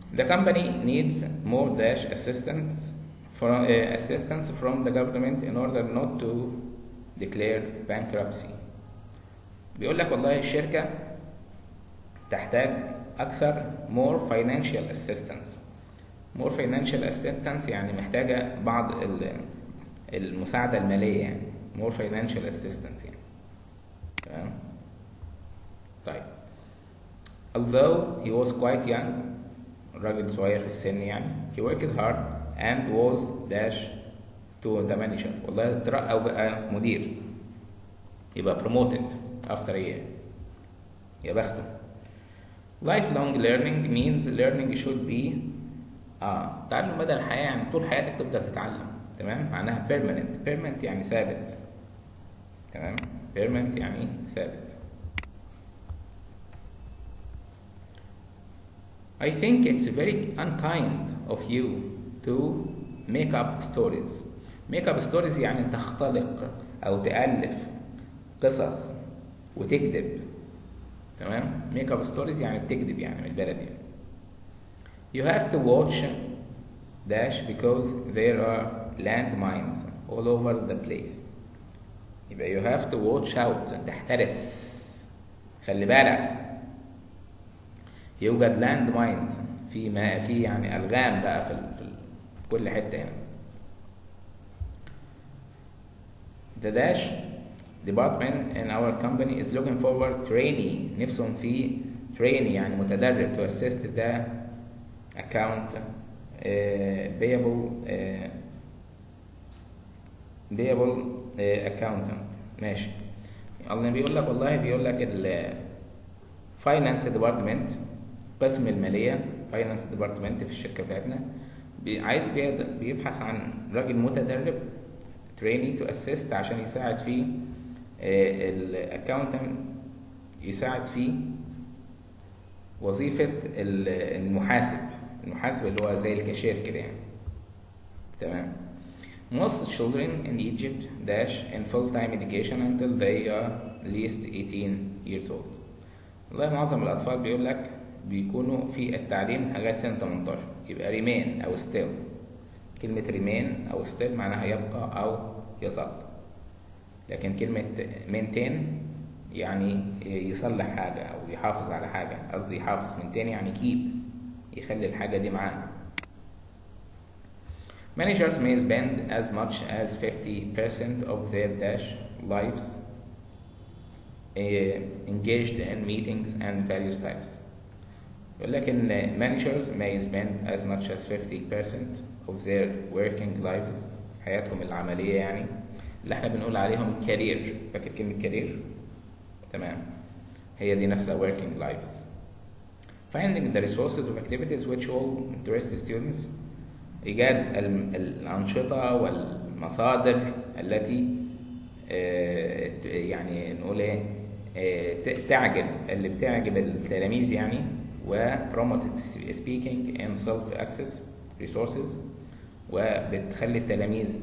The company needs more dash assistance from uh, assistance from the government in order not to declare bankruptcy. بيقول لك والله الشركة تحتاج أكثر more financial assistance. more financial assistance يعني محتاجة بعض المساعدة المالية يعني more financial assistance يعني. تمام. طيب. Although he was quite young, الراجل صغير في السن يعني, he worked hard and was dash to the manager. والله اترقى وبقى مدير. يبقى promoted after a year. يا بخته. Lifelong learning means learning should be اه تعلم مدى الحياة يعني طول حياتك تفضل تتعلم. تمام. معناها permanent. permanent يعني ثابت. تمام. permanent يعني ثابت. I think it's very unkind of you to make up stories. make up stories يعني تختلق أو تألف قصص وتكذب. تمام. make up stories يعني بتكذب يعني من البلد يعني. You have to watch dash because there are landmines all over the place. يبقى you have to watch out. تحترس. خلي بالك. يوجد لاند ماينز في ما في يعني الغام بقى في, في, في كل حته هنا. The dash department in our company is looking forward trainee. نفسهم في trainee يعني متدرب to assist the account uh, payable uh, payable uh, accountant. ماشي. الله بيقول لك والله بيقول لك ال finance department قسم المالية فاينانس ديبارتمنت في الشركة بتاعتنا عايز بيبحث عن راجل متدرب تريني تو اسيست عشان يساعد فيه الاكاونتنت يساعد فيه وظيفة المحاسب المحاسب اللي هو زي الكاشير كده يعني. تمام. Most children in Egypt dash in full-time education until they are at least eighteen years old. والله معظم الأطفال بيقول لك بيكونوا في التعليم لغاية سنة تمنتاشر. يبقى remain أو still. كلمة remain أو still معناها يبقى أو يظل. لكن كلمة maintain يعني يصلح حاجة أو يحافظ على حاجة. قصدي يحافظ maintain يعني keep يخلي الحاجة دي معاه. Managers may spend as much as fifty percent of their dash lives uh, engaged in meetings and various types. يقول لك إن managers may spend as much as fifty percent of their working lives حياتهم العملية يعني اللي احنا بنقول عليهم career. فاكر كلمة career؟ تمام. هي دي نفسها working lives. Finding the resources of activities which all interest students. إيجاد الأنشطة والمصادر التي يعني نقول إيه تعجب اللي بتعجب التلاميذ يعني و promoted speaking and self access resources وبتخلي التلاميذ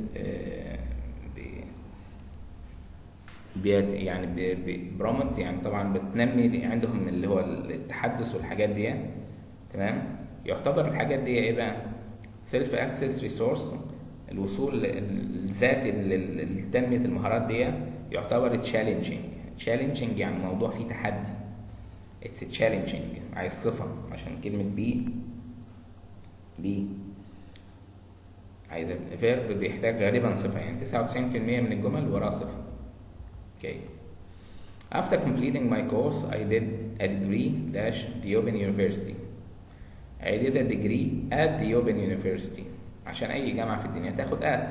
بيت يعني بروموت يعني طبعا بتنمي عندهم اللي هو التحدث والحاجات دي. تمام. يعتبر الحاجات دي ايه بقى؟ سيلف اكسس ريسورس الوصول الذاتي لتنميه المهارات دي يعتبر تشالنجينج. تشالنجينج يعني موضوع فيه تحدي. اتس تشالنجينج. عايز صفه عشان كلمه بي بي عايز فيرب بيحتاج غالبا صفه يعني تسعة وتسعين بالمية من الجمل وراها صفه. Okay. After completing my course, I did a degree dash the Open University. I did a degree at the Open University. عشان أي جامعة في الدنيا تاخد at.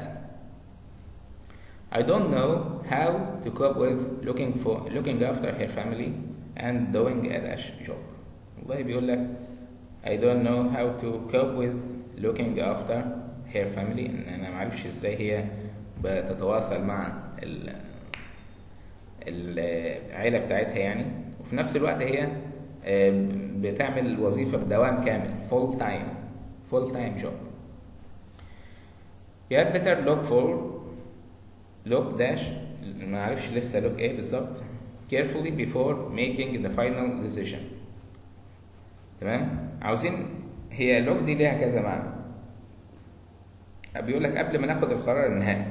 I don't know how to cope with looking for looking after her family and doing a dash job. والله بيقول لك I don't know how to cope with looking after her family. إن أنا معرفش إزاي هي بتتواصل مع ال العيلة بتاعتها يعني وفي نفس الوقت هي بتعمل وظيفة بدوام كامل full time full time job. You had better look for look dash ما عرفش لسه look ايه بالظبط carefully before making the final decision. تمام. عاوزين هي لوك دي ليها كذا معنى. بيقول لك قبل ما ناخد القرار النهائي.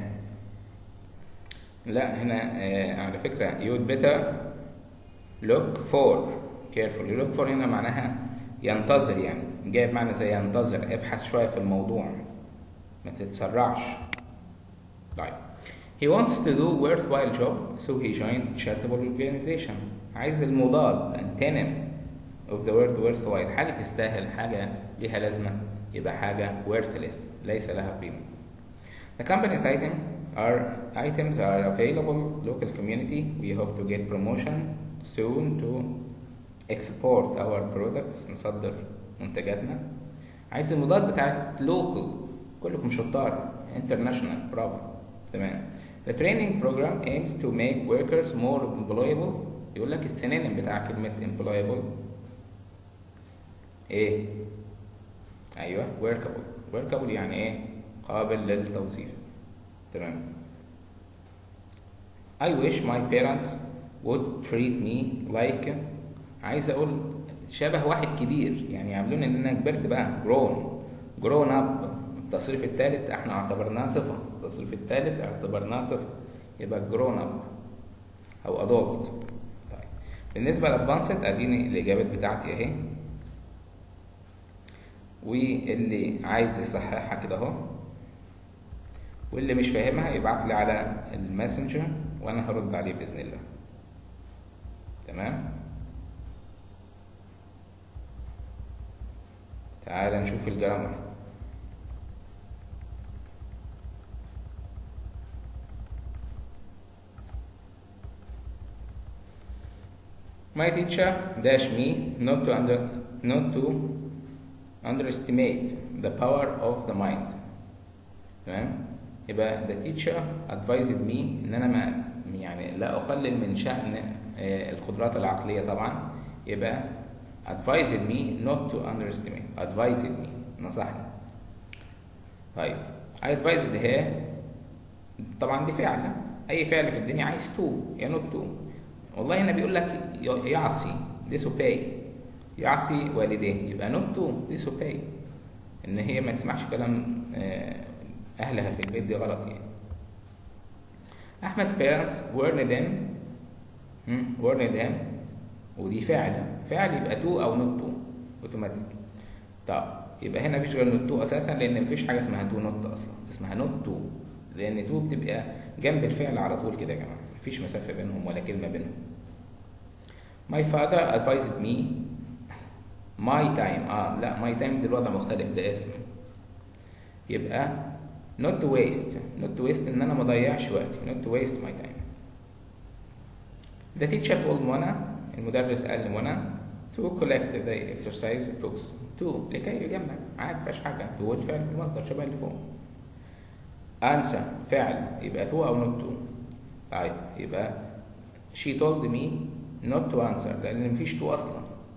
لا هنا آه على فكرة you'd better look for carefully. look for هنا معناها ينتظر، يعني جايب معنى زي ينتظر، ابحث شوية في الموضوع ما تتسرعش. طيب he wants to do worthwhile job so he joined charitable organization. عايز المضاد antonym of the word worthwhile، حاجة تستاهل، حاجة ليها لازمة، يبقى حاجة worthless ليس لها قيمة. The company's item are items are available local community. We hope to get promotion soon to export our products. نصدر منتجاتنا. عايز المضاد بتاعت local، كلكم شطار. international، برافو، تمام. The training program aims to make workers more employable. يقول لك السينونيم بتاع كلمة employable ايه؟ ايوه workable. workable يعني ايه؟ قابل للتوظيف، تمام. I wish my parents would treat me like. عايز اقول شبه واحد كبير، يعني يعاملوني ان انا كبرت بقى. grown grown up. التصريف الثالث احنا اعتبرناه صفة، التصريف الثالث اعتبرناه صفة، يبقى grown up او adult. طيب بالنسبة للادفانسد اديني الاجابات بتاعتي اهي، واللي عايز يصححها كده اهو، واللي مش فاهمها يبعت لي على الماسنجر وانا هرد عليه باذن الله، تمام. تعال نشوف الجرامر. My teacher dash me not to under not to underestimate the power of the mind. تمام. يبقى the teacher advised me ان انا ما يعني لا اقلل من شأن القدرات العقلية طبعا. يبقى advised me not to underestimate. advised me نصحني. طيب I advised her. طبعا دي فعل، اي فعل في الدنيا عايز to يا not to. والله هنا بيقول لك يعصي disobey، يعصي والديه، يبقى not to disobey، ان هي ما تسمعش كلام اهلها في البيت، دي غلط يعني. احمد's parents warned him warned him ودي فعل، فعل يبقى to او not to اوتوماتيك. طب يبقى هنا مفيش غير not to اساسا، لان مفيش حاجه اسمها to not اصلا، اسمها not to، لان to بتبقى جنب الفعل على طول كده يا جماعه، مفيش مسافه بينهم ولا كلمه بينهم. my father advised me my time. اه لا my time ده الوضع مختلف، ده اسم. يبقى not to waste not to waste ان انا ما اضيعش وقتي. not to waste my time. the teacher told منى، المدرس قال لمنى to collect the exercise books. to لكي يجمع، عادي مفيش حاجه. to الفعل في المصدر شبه اللي فوق. answer فعل يبقى to او not to. طيب يبقى she told me not to answer لان مفيش to اصلا.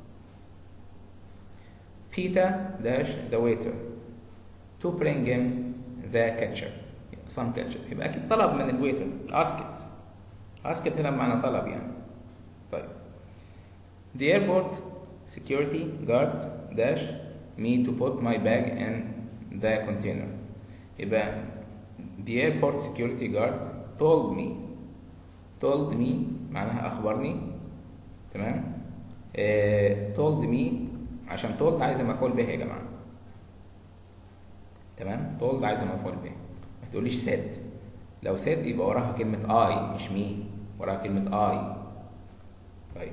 Peter dash the waiter to bring him the ketchup. some ketchup يبقى اكيد طلب من الويتر. asked asked هنا بمعنى طلب يعني. طيب the airport security guard dash me to put my bag in the container. يبقى the airport security guard told me told me معناها اخبرني، تمام. uh, told me عشان told عايزه مفعول به يا جماعه، تمام. told عايزه مفعول به، ما تقوليش said. لو said يبقى وراها كلمه I مش me، وراها كلمه I. طيب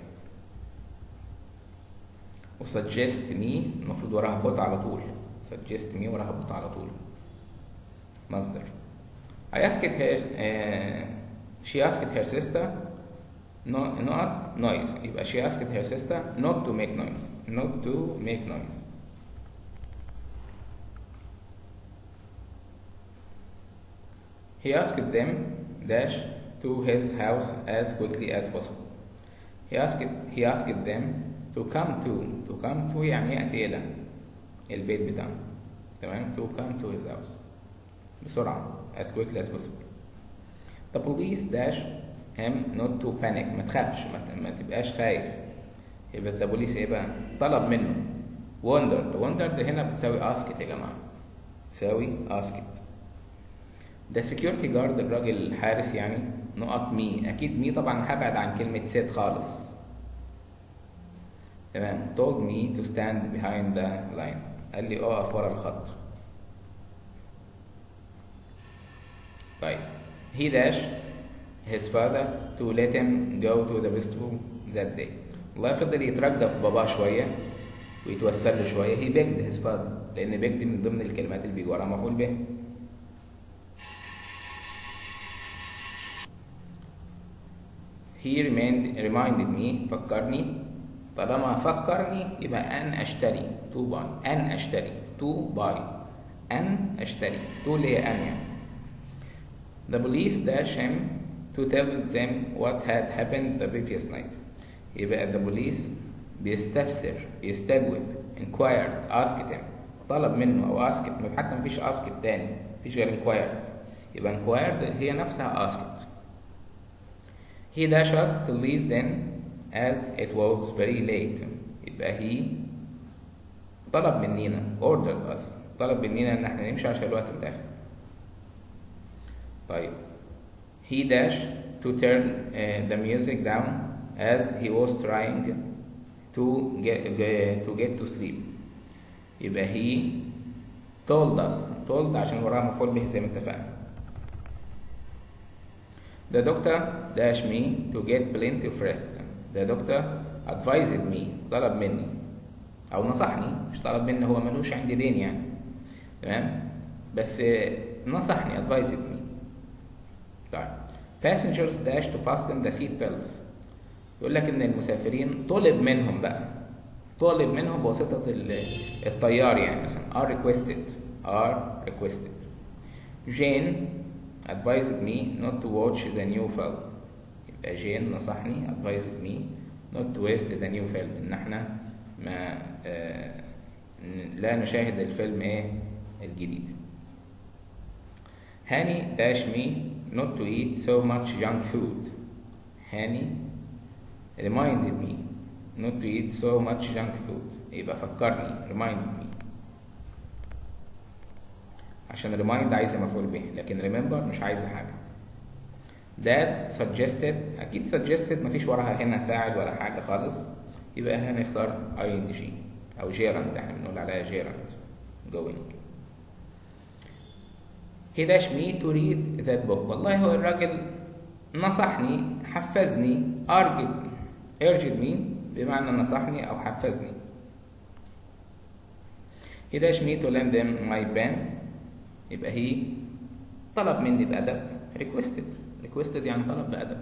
و suggest me المفروض وراها put على طول. suggest me وراها put على طول، مصدر. I asked her uh, she asked her sister no, not noise. يبقى she asked her sister not to make noise. not to make noise. He asked them dash to his house as quickly as possible. He asked he asked them to come to to come to يعني يأتي إلى البيت بتاعه، تمام. to come to his house بسرعة as quickly as possible. The police dash him not to panic. ما تخافش، ما, ما تبقاش خايف. يبقى the police ايه بقى؟ طلب منه wondered wondered هنا بتساوي asked يا جماعة، تساوي asked. ده security guard الراجل الحارس يعني نقط مي، أكيد مي طبعا هبعد عن كلمة said خالص. تمام. told me to stand behind the line، قال لي اقف ورا الخط. طيب he dashed his father to let him go to the festival that day. والله فضل يترجى في باباه شوية ويتوسل له شوية. he begged his father، لأن begged من ضمن الكلمات اللي بيجي وراها مفعول به. he remained reminded me، فكرني. طالما فكرني يبقى أن أشتري to buy، أن أشتري to buy، أن أشتري to اللي هي أن يعني. the police dashed him to tell them what had happened the previous night. يبقى the police بيستفسر يستجوب inquired asked him، طلب منه أو asked، حتى مفيش asked تاني، مفيش غير inquired. يبقى inquired هي نفسها asked. he dashed us to leave then as it was very late. يبقى he طلب مننا ordered us، طلب مننا ان احنا نمشي عشان الوقت متاخر. طيب he dashed to turn uh, the music down as he was trying to get, uh, to get to sleep. يبقى he told us، told عشان وراها مفعول به زي ما اتفقنا. the doctor dashed me to get plenty of rest. the doctor advised me، طلب مني او نصحني، مش طلب مني، هو ملوش عندي دين يعني، تمام، بس نصحني advised me. طيب passengers dash to fasten the seat belts. يقول لك ان المسافرين طلب منهم بقى، طلب منهم بواسطة الطيار يعني، مثلا are requested are requested. Jane advised me not to watch the new film. يبقى جين نصحني advised me not to waste the new film، ان احنا ما آه لا نشاهد الفيلم ايه الجديد. هاني dash me not to eat so much junk food. هاني reminded me not to eat so much junk food. يبقى فكرني reminded me، عشان remind عايزة مفعول به، لكن remember مش عايزة حاجة. Dad suggested، أكيد suggested مفيش وراها هنا فاعل ولا حاجة خالص، يبقى هنختار ing أو gerund، احنا بنقول عليها gerund going. he dashed me to read that book. والله هو الراجل نصحني حفزني urged urged me بمعنى نصحني أو حفزني. he dashed me to lend them my pen. يبقى he طلب مني بأدب requested requested يعني طلب بأدب.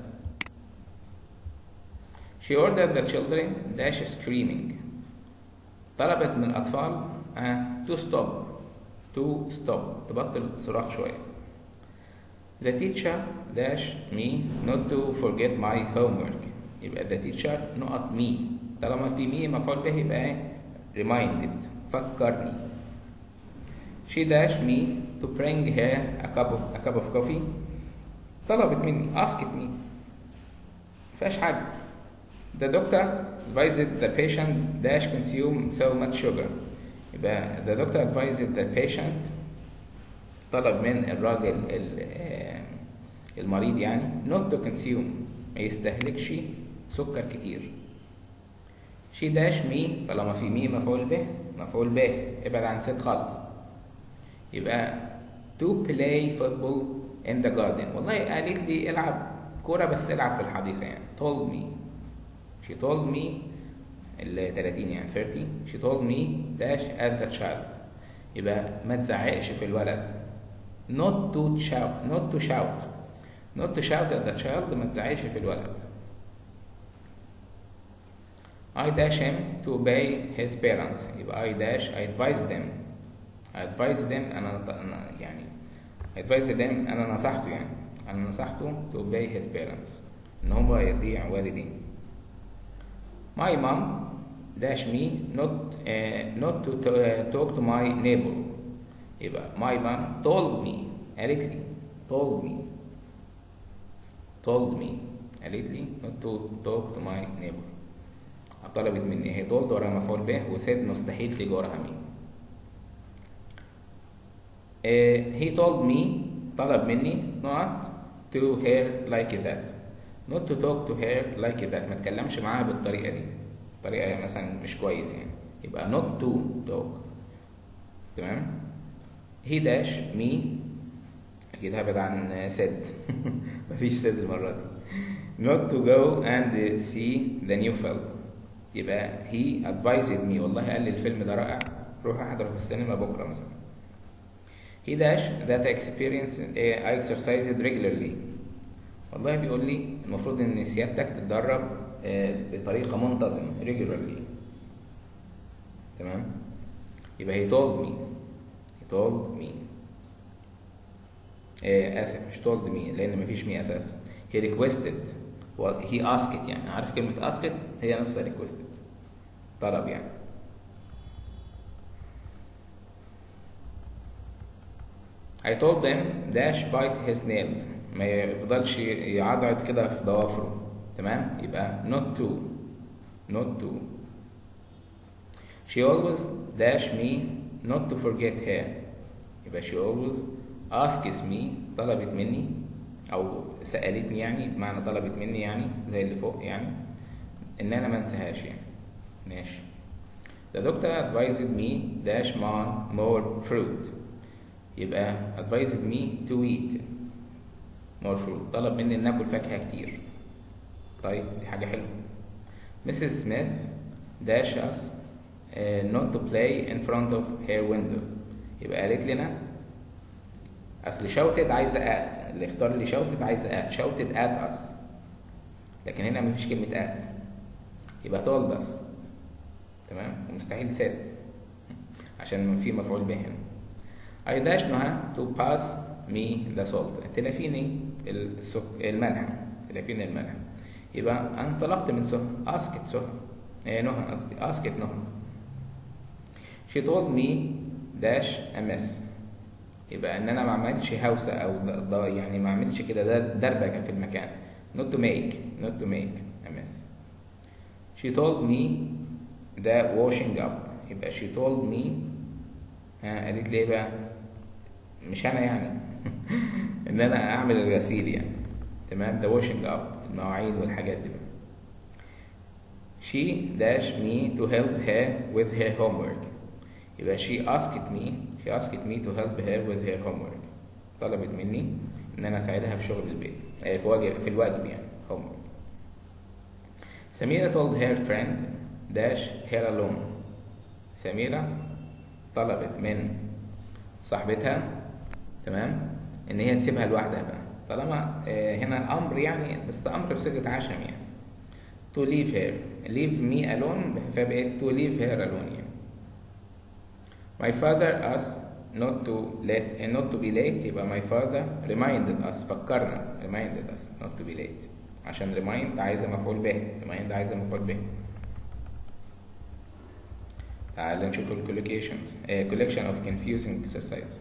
she ordered the children dash screaming. طلبت من الأطفال uh, to stop to stop تبطل صراخ شوية. the teacher dash me not to forget my homework. يبقى the teacher نقط me، طالما في me مفعول به يبقى reminded فكرني. she dashed me to bring her a cup of, a cup of coffee. طلبت مني asked me، مفيهاش حاجة. the doctor advised the patient dash consume so much sugar. يبقى the doctor advised the patient طلب من الراجل المريض يعني not to consume ما يستهلكش سكر كتير. she dash me طالما في مي مفعول به مفعول به ابعد عن said خالص، يبقى to play football in the garden. والله قالت لي العب كورة بس العب في الحديقة يعني. told me she told me ال ثلاثين يعني ثلاثين. she told me dash at the child. يبقى ما تزعقش في الولد. not to shout not to shout not to shout at the child ما تزعقش في الولد. I dash him to obey his parents. يبقى I dash I advise them I advise them أنا يعني I advise them أنا نصحته يعني أنا نصحته to obey his parents إن هو يطيع والديه. My mom dash me not uh, not to uh, talk to my neighbor. يبقى my mom told me قالت لي told me told me قالت لي not to talk to my neighbor. طلبت مني. هي told وراها مفعول به، وسيد مستحيل تيجي وراها مي. uh, he told me طلب مني not to her like that. not to talk to her like that، ما تكلمش معاها بالطريقة دي، طريقة مثلا مش كويس يعني، يبقى not to talk. تمام. he dash me، أكيد هبعد عن said مفيش said المرة دي. not to go and see the new film، يبقى he advised me، والله قال لي الفيلم ده رائع، روح احضره في السينما بكرة مثلا. he dash that experience I exercised regularly، والله بيقول لي المفروض ان سيادتك تتدرب بطريقة منتظمة regularly. تمام. يبقى he told me he told me آه اسف مش told me لان مفيش me اساسا. he requested و he asked، يعني عارف كلمة asked هي نفسها requested، طلب يعني. I told them dash bite his nails، ما يفضلش يعضعض كده في ضوافره. تمام. يبقى not to not to. she always dash me not to forget her، يبقى she always asks me طلبت مني او سألتني، يعني بمعنى طلبت مني يعني زي اللي فوق، يعني ان انا ما انساهاش يعني. ماشي. the doctor advised me dash more fruit، يبقى advised me to eat more fruit، طلب مني ان اكل فاكهة كتير. طيب دي حاجة حلوة. missus Smith dash us uh, not to play in front of her window، يبقى قالت لنا اصل shouted عايزة at، اللي اختار لي shouted عايزة at، shouted at us، لكن هنا مفيش كلمة at، يبقى told us. تمام. ومستحيل said عشان في مفعول به هنا. I dash نهى to pass me the salt، تلافيني الملح، تلافيني الملح. يبقى أنا انطلقت من سهى، asked سهى إيه نهى قصدي asked نهى. she told me dash a mess، يبقى إن أنا ما عملتش هوسة أو ض... يعني ما عملتش كده دربكة في المكان. not to make not to make a mess. she told me the washing up، يبقى she told me ها قالت لي إيه بقى؟ مش أنا يعني إن أنا أعمل الغسيل يعني. تمام. the washing up المواعين والحاجات دي. she dashed me to help her with her homework، يبقى she asked me she asked me to help her with her homework، طلبت مني إن أنا أساعدها في شغل البيت، في واجب في الواجب يعني homework. سميرة told her friend dash her alone، سميرة طلبت من صاحبتها تمام ان هي تسيبها لوحدها بقى، طالما هنا امر يعني، بس امر بصيغه عشم يعني. to leave her leave me alone فبقت to leave her alone يعني. my father us not to let not to be late، يبقى my father reminded us فكرنا reminded us not to be late، عشان remind عايزه مفعول به، remind عايزه مفعول به. تعال نشوف ال collocations a collection of confusing exercise.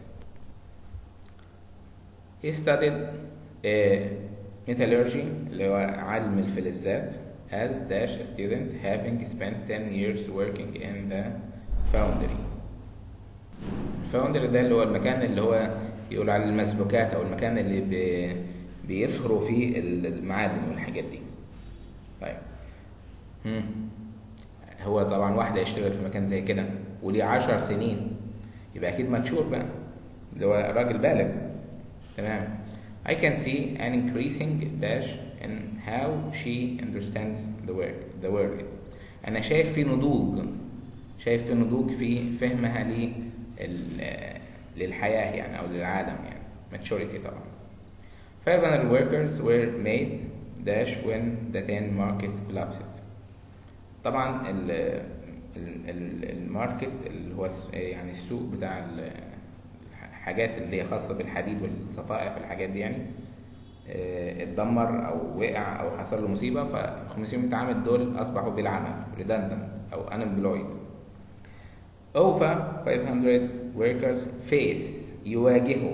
he studied uh, metallurgy اللي هو علم الفلزات as dash a student having spent ten years working in the foundry. الفاوندري ده اللي هو المكان اللي هو يقول على المسبوكات او المكان اللي بي بيصهروا فيه المعادن والحاجات دي. طيب هم. هو طبعا واحد يشتغل في مكان زي كده وليه عشر سنين، يبقى اكيد ماتشور بقى، اللي هو راجل بالغ. تمام. I can see an increasing dash in how she understands the work the world. أنا شايف في نضوج، شايف في نضوج في فهمها لي للحياة يعني أو للعالم يعني maturity طبعا. five hundred workers were made dash when the tin market collapsed. طبعا ال ال الماركت اللي هو يعني السوق بتاع الحاجات اللي هي خاصة بالحديد والصفائح والحاجات دي يعني اتدمر او وقع او حصل له مصيبة، ف خمسمية عامل دول اصبحوا بالعمل redundant او unemployed. over five hundred workers face يواجهوا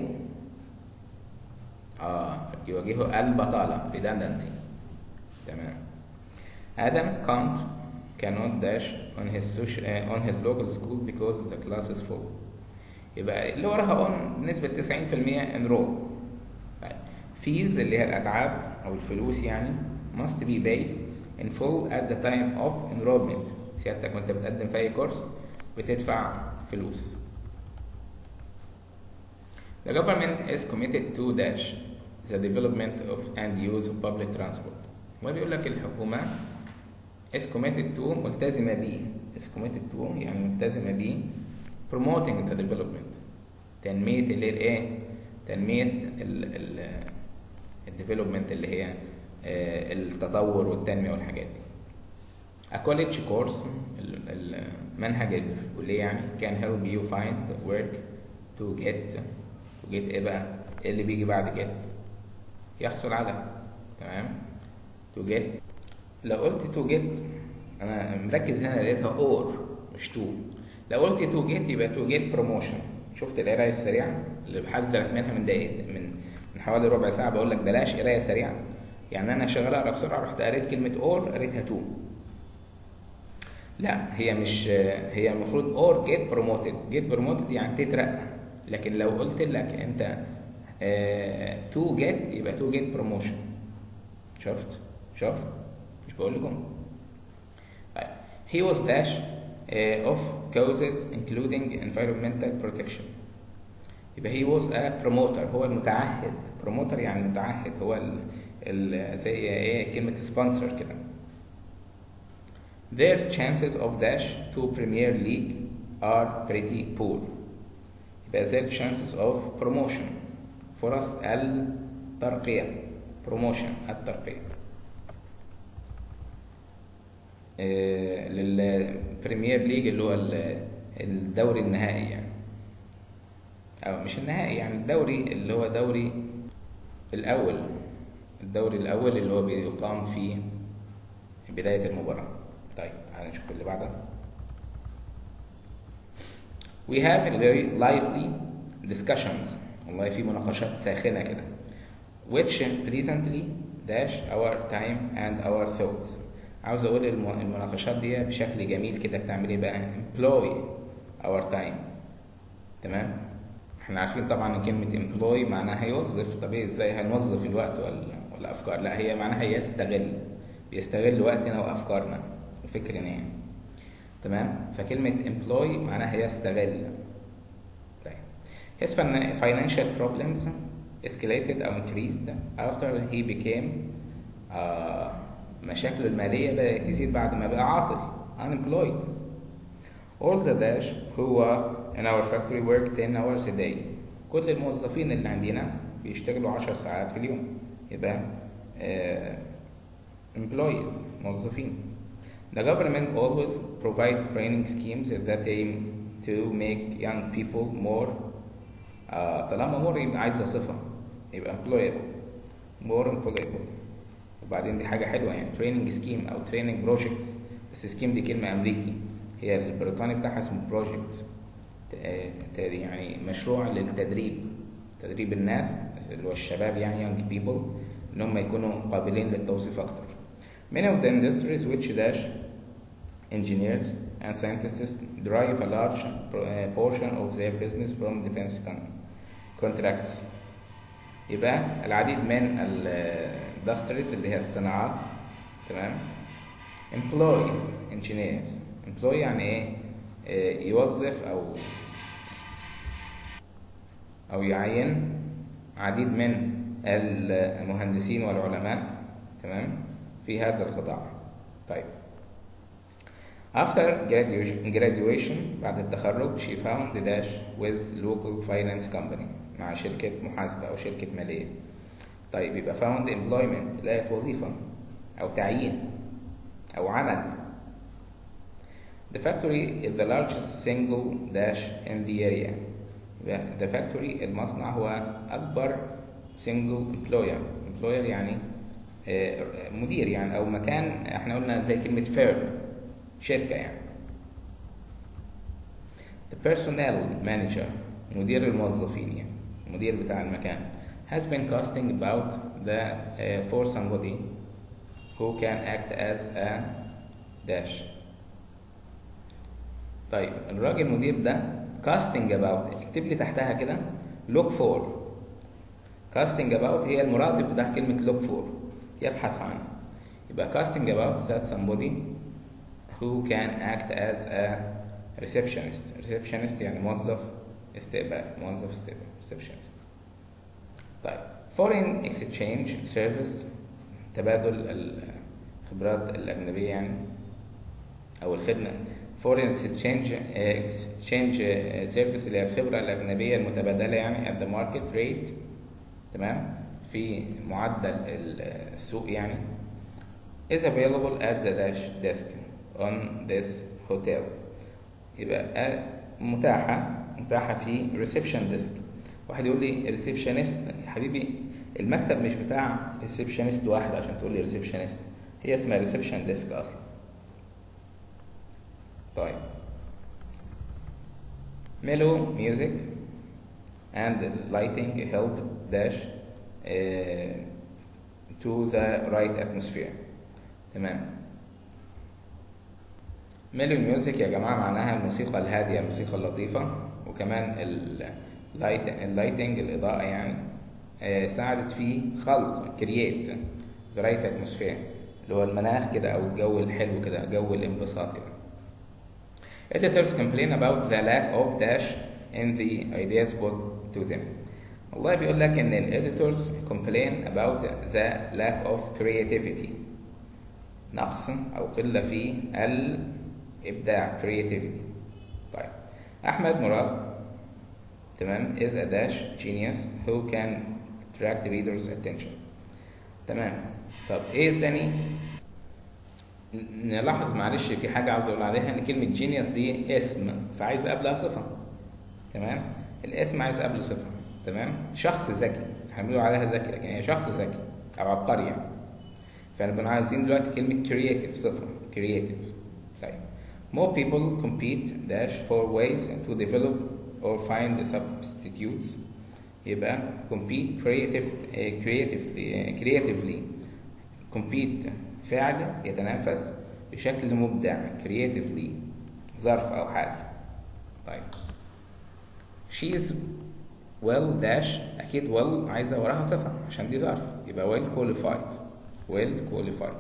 اه يواجهوا البطالة redundancy. تمام. Adam can't cannot dash on his social, uh, on his local school because the class is full. يبقى اللي وراها on بنسبة تسعين في المية enroll. fees اللي هي الأتعاب أو الفلوس يعني must be paid in full at the time of enrollment. سيادتك وأنت بتقدم في أي كورس بتدفع فلوس. The government is committed to dash the development of and use of public transport. وبيقول لك الحكومة is committed to ملتزمة بيه is committed to يعني ملتزمة بيه promoting the development تنمية اللي ايه تنمية ال ال الديفلوبمنت اللي هي اه التطور والتنمية والحاجات دي. A college course المنهج اللي في الكلية يعني can help you find work to get to get ايه بقى ايه اللي بيجي بعد get يحصل على تمام to get. لو قلت to get انا مركز هنا لقيتها or مش to. لو قلت to get يبقى to get promotion. شفت القرايه السريعه اللي بحذرك منها من دقيقه من من حوالي ربع ساعه بقول لك بلاش قرايه سريعه. يعني انا شغال اقرا بسرعه رحت قريت كلمه or قريتها to. لا هي مش هي المفروض or get promoted get promoted يعني تترقى. لكن لو قلت لك انت اه to get يبقى to get promotion. شفت شفت مش بقول لكم. طيب he was dash uh, of causes including environmental protection. يبقى he was a promoter هو المتعهد. promoter يعني متعهد هو ال ال زي ايه كلمة sponsor كده. Their chances of dash to Premier League are pretty poor. يبقى their chances of promotion فرص الترقية promotion الترقية آه للبريمير ليج اللي هو الدوري النهائي يعني او مش النهائي يعني الدوري اللي هو دوري الاول الدوري الاول اللي هو بيقام في بداية المباراة. طيب تعالى نشوف اللي بعده. We have very lively discussions والله في مناقشات ساخنة كده which presently dash our time and our thoughts. عاوز اقول المناقشات دي بشكل جميل كده بتعمل ايه بقى employ our time. تمام احنا عارفين طبعا ان كلمة employ معناها يوظف. طب ايه ازاي هنوظف الوقت ولا ولا افكار؟ لا هي معناها يستغل بيستغل وقتنا وافكارنا وفكرنا يعني. تمام فكلمة employ معناها يستغل. طيب his financial problems escalated or increased after he became uh, مشاكله المالية بدأت تزيد بعد ما بقى عاطل unemployed. All the dash who in our factory work ten hours a day. كل الموظفين اللي عندنا بيشتغلوا عشر ساعات في اليوم. يبقى uh, employees موظفين. The government always provide training schemes that aim to make young people more uh, طالما more يبقى عايزة صفة يبقى employable more employable. وبعدين دي حاجة حلوة يعني training scheme أو training projects. بس scheme دي كلمة أمريكي هي البريطاني بتاعها اسمه project يعني مشروع للتدريب تدريب الناس اللي هو الشباب يعني young people إن هم يكونوا قابلين للتوظيف أكتر. Many of the industries which dash engineers and scientists derive a large portion of their business from defense contracts. يبقى العديد من الدستريز اللي هي الصناعات تمام employ engineers employ يعني ايه يوظف او او يعين عديد من المهندسين والعلماء تمام في هذا القطاع. طيب after graduation, graduation بعد التخرج she found the dash with local finance company مع شركة محاسبة أو شركة مالية. طيب يبقى found employment لقيت وظيفة أو تعيين أو عمل. The factory is the largest single dash in the area. The factory المصنع هو أكبر single employer. employer يعني مدير يعني أو مكان احنا قلنا زي كلمة firm شركة يعني. The personnel manager مدير الموظفين يعني المدير بتاع المكان has been casting about the uh, for somebody who can act as a dash طيب الراجل المدير ده casting about، اكتب لي تحتها كده look for. casting about هي المرادف ده كلمة look for، يبحث عنه. يبقى casting about that somebody who can act as a receptionist. receptionist يعني موظف استقبال، موظف استقبال receptionist. طيب foreign exchange service، تبادل الخبرات الأجنبية يعني أو الخدمة. foreign exchange exchange service اللي هي الخبرة الأجنبية المتبادلة يعني at the market rate، تمام، في معدل السوق يعني. is available at the dash desk on this hotel. يبقى متاحة متاحة في reception desk. واحد يقول لي receptionist، يا حبيبي المكتب مش بتاع receptionist واحد عشان تقول لي receptionist، هي اسمها reception desk أصلا. طيب mellow music and lighting help dash uh, to the right atmosphere. تمام. mellow music يا جماعة معناها الموسيقى الهادية، الموسيقى اللطيفة، وكمان اللايتنج الإضاءة يعني آه ساعدت في خلق create the right atmosphere اللي هو المناخ كده أو الجو الحلو كده، جو الانبساط كده. editors complain about the lack of dash in the ideas put to them. والله بيقول لك إن الإديتورز complain about the lack of creativity، نقص أو قلة في الإبداع creativity. طيب أحمد مراد، تمام، is a dash genius who can attract readers attention. تمام. طب إيه التاني؟ نلاحظ معلش في حاجة عاوز أقول عليها، إن كلمة genius دي اسم فعايز قبلها صفة، تمام؟ الاسم عايز قبل صفة، تمام؟ شخص ذكي، احنا بنقول عليها ذكي لكن هي شخص ذكي أو عبقري يعني. فنبقى عايزين دلوقتي كلمة creative صفة creative. طيب more people compete dash for ways to develop or find substitutes. يبقى compete creative creatively creatively compete فعل يتنافس بشكل مبدع creatively ظرف أو حال. طيب she's well dash، أكيد well عايزة وراها صفة عشان دي ظرف، يبقى well qualified well qualified.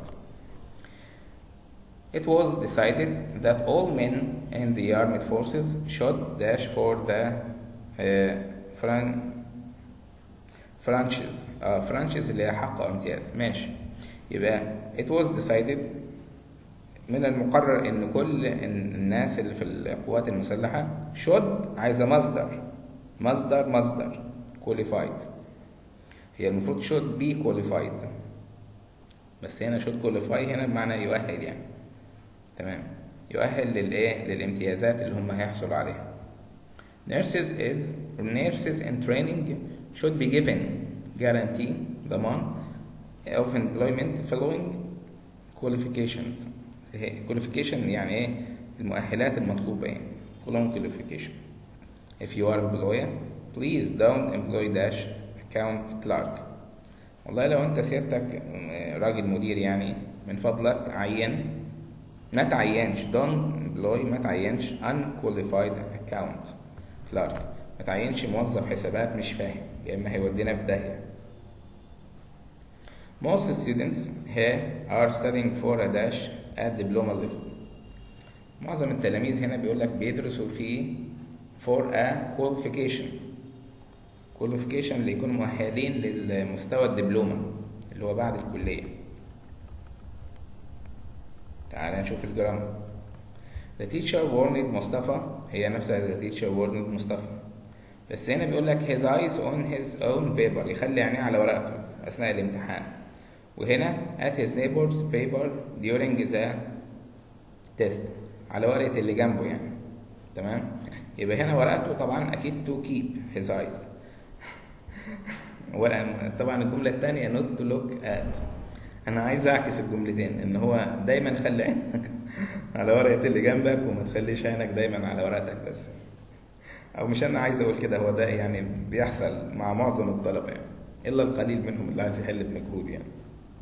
It was decided that all men in the armed forces should dash for the uh, fran franchise uh, franchise اللي هي حق أو امتياز. ماشي. يبقى it was decided من المقرر ان كل الناس اللي في القوات المسلحة should عايزة مصدر مصدر مصدر qualified، هي المفروض should be qualified، بس هنا should qualify هنا بمعنى يؤهل يعني، تمام، يؤهل للايه للامتيازات اللي هم هيحصلوا عليها. nurses is nurses in training should be given guarantee ضمان of employment following qualifications. qualification يعني ايه؟ المؤهلات المطلوبة يعني following qualification. if you are employer please don't employ dash account clerk. والله لو انت سيادتك راجل مدير يعني من فضلك عين ما تعينش don't employ ما تعينش unqualified account clerk، ما تعينش موظف حسابات مش فاهم يا اما هيودينا في داهية. Most students here are studying for a dash at diploma level. معظم التلاميذ هنا بيقول لك بيدرسوا في for a qualification qualification اللي يكونوا مؤهلين للمستوى الدبلومة اللي هو بعد الكلية. تعال نشوف الجرامر. The teacher warned مصطفى، هي نفسها the teacher warned مصطفى، بس هنا بيقول لك his eyes on his own paper، يخلي عينيه على ورقته أثناء الامتحان. وهنا at his neighbor's paper during the test، على ورقة اللي جنبه يعني، تمام. يبقى هنا ورقته طبعا أكيد to keep his eyes. طبعا الجملة الثانية not to look at، أنا عايز أعكس الجملتين، إن هو دايما خلي عينك على ورقة اللي جنبك وما تخليش عينك دايما على ورقتك بس، أو مش أنا عايز أقول كده، هو ده يعني بيحصل مع معظم الطلبة يعني، إلا القليل منهم اللي عايز يحل بمجهود يعني.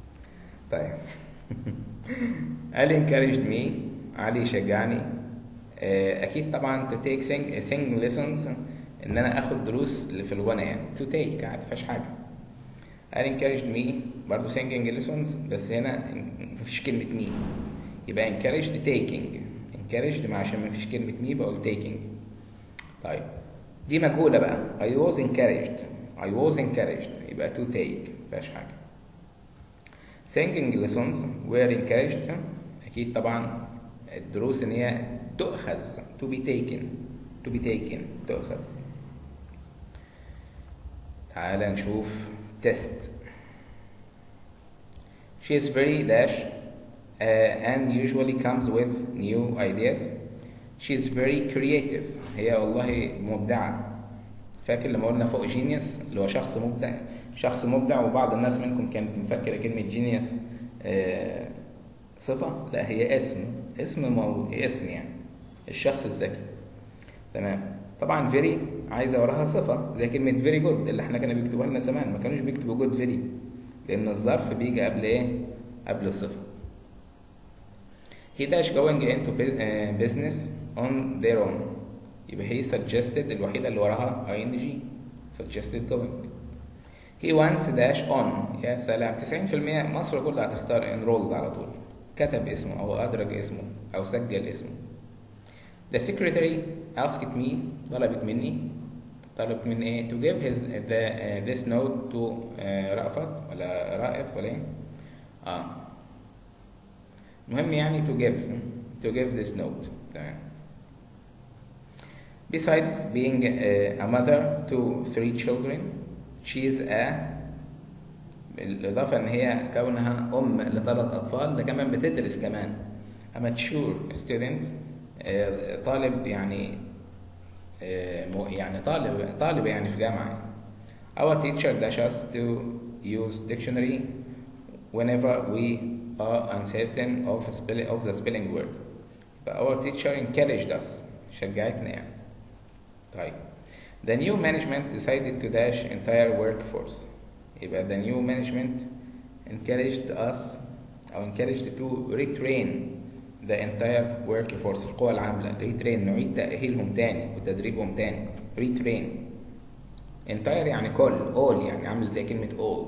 طيب علي encouraged me، علي شجعني آه، اكيد طبعا to take sing, sing lessons ان انا اخد دروس اللي في الغنى يعني to take عادي مفيهاش حاجه. قال encouraged me برضه singing lessons بس هنا مفيش كلمه me يبقى encouraged taking encouraged ما عشان مفيش كلمه me بقول taking. طيب دي مجهوله بقى I was encouraged I was encouraged يبقى to take مفيهاش حاجه. singing lessons were encouraged اكيد طبعا الدروس ان هي تؤخذ to be taken to be taken تؤخذ. تعال نشوف test. She is very dash uh, and usually comes with new ideas. She is very creative هي والله مبدعة. فاكر لما قلنا فوق genius اللي هو شخص مبدع شخص مبدع وبعض الناس منكم كانت مفكرة كلمة genius uh, صفة؟ لا هي اسم اسم مو... اسم يعني الشخص الذكي. تمام. طبعا very عايزه وراها صفه زي كلمه very good اللي احنا كانوا بيكتبوها لنا زمان ما كانوش بيكتبوا good very لان الظرف بيجي قبل ايه؟ قبل الصفه. he dash going into business on their own يبقى he suggested الوحيده اللي وراها ing suggested going. he wants dash on يا سلام تسعين في المية مصر كلها هتختار enrolled على طول كتب اسمه او ادرج اسمه او سجل اسمه. The secretary asked me طلبت مني طلبت مني ايه to give his the uh, this note to uh, رأفت ولا رائف ولا ايه اه المهم يعني to give to give this note. تمام. Besides being a, a mother to three children she is a بالإضافة إن هي كونها أم لثلاث أطفال ده كمان بتدرس كمان a mature student طالب يعني يعني طالب طالب يعني في جامعة. Our teacher dash us to use dictionary whenever we are uncertain of spelling of the spelling word. But our teacher encouraged us شجعتنا يعني. طيب the new management decided to dash entire workforce يبقى the new management encouraged us أو encouraged to retrain the entire workforce القوى العاملة retrain نعيد تأهيلهم تاني وتدريبهم تاني retrain. entire يعني كل all يعني عامل زي كلمة all.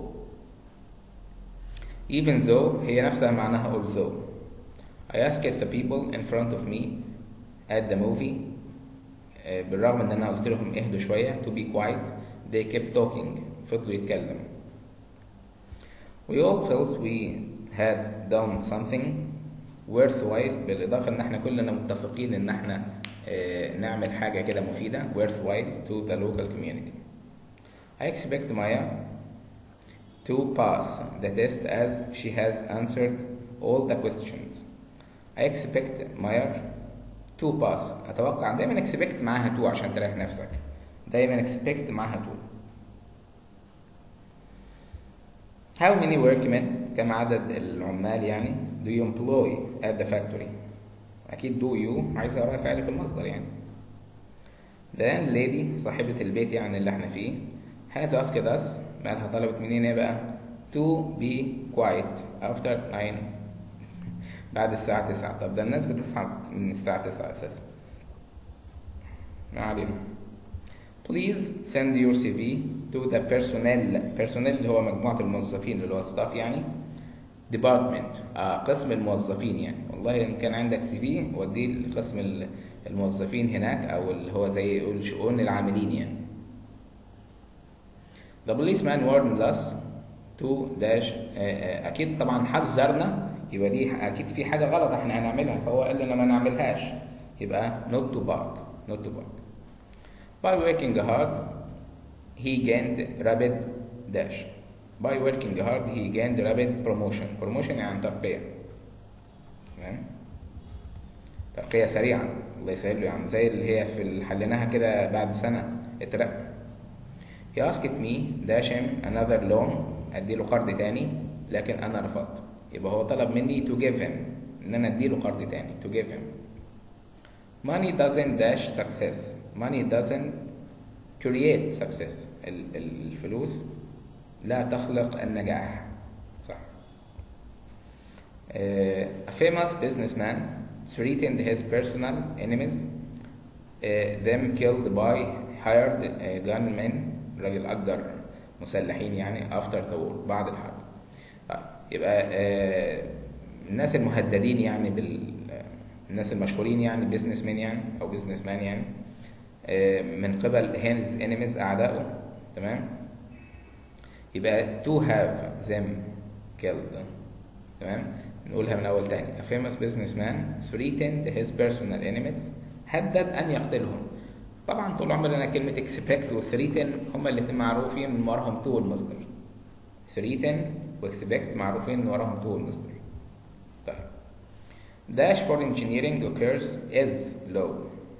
even though هي نفسها معناها although. I asked the people in front of me at the movie بالرغم ان انا قلت لهم اهدوا شوية to be quiet they kept talking فضلوا يتكلموا. we all felt we had done something worthwhile بالإضافة إن إحنا كلنا متفقين إن إحنا اه نعمل حاجة كده مفيدة worthwhile to the local community. I expect Maya to pass the test as she has answered all the questions. I expect Maya to pass أتوقع دايما expect معاها to عشان تريح نفسك دايما expect معاها to. How many workmen كم عدد العمال يعني do you employ at the factory أكيد do you عايزة وراها فعل في المصدر يعني. the lady صاحبة البيت يعني اللي احنا فيه has asked us مالها طلبت مننا بقى to be quiet after nine بعد الساعة تسعة. طب ده الناس بتصحى من الساعة تسعة أساسا ما علينا. Please send your سي في to the personnel personnel اللي هو مجموعة الموظفين اللي هو staff يعني department آه قسم الموظفين يعني والله إن كان عندك سي في وديه لقسم الموظفين هناك أو اللي هو زي يقول شؤون العاملين يعني. The policeman warned us to dash أكيد طبعا حذرنا يبقى دي أكيد في حاجة غلط إحنا هنعملها فهو قال لنا ما نعملهاش يبقى not to bark not to bark. By working hard he gained rapid dash by working hard he gained rapid promotion promotion يعني ترقية تمام ترقية سريعة الله يسهل له يعني زي اللي هي في اللي حليناها كده بعد سنة اترقى. He asked me dash him another loan اديله قرض تاني لكن انا رفضت يبقى هو طلب مني to give him ان انا اديله قرض تاني to give him. Money doesn't dash success money doesn't create success الفلوس لا تخلق النجاح صح. uh, a famous businessman threatened his personal enemies, uh, them killed by hired uh, gunmen. الراجل أجر مسلحين يعني after the war بعد الحرب. طيب يبقى uh, الناس المهددين يعني بال الناس المشهورين يعني بيزنس مان يعني او بيزنس مان يعني من قبل his enemies اعدائه. تمام. يبقى to have them killed. تمام. نقولها من اول تاني. a famous businessman threatened his personal enemies هدد ان يقتلهم. طبعا طول عمرنا كلمة expect و threaten هما الاتنين معروفين من وراهم to والمصدر. threaten و expect معروفين من وراهم to والمصدر. طيب dash for engineering occurs is low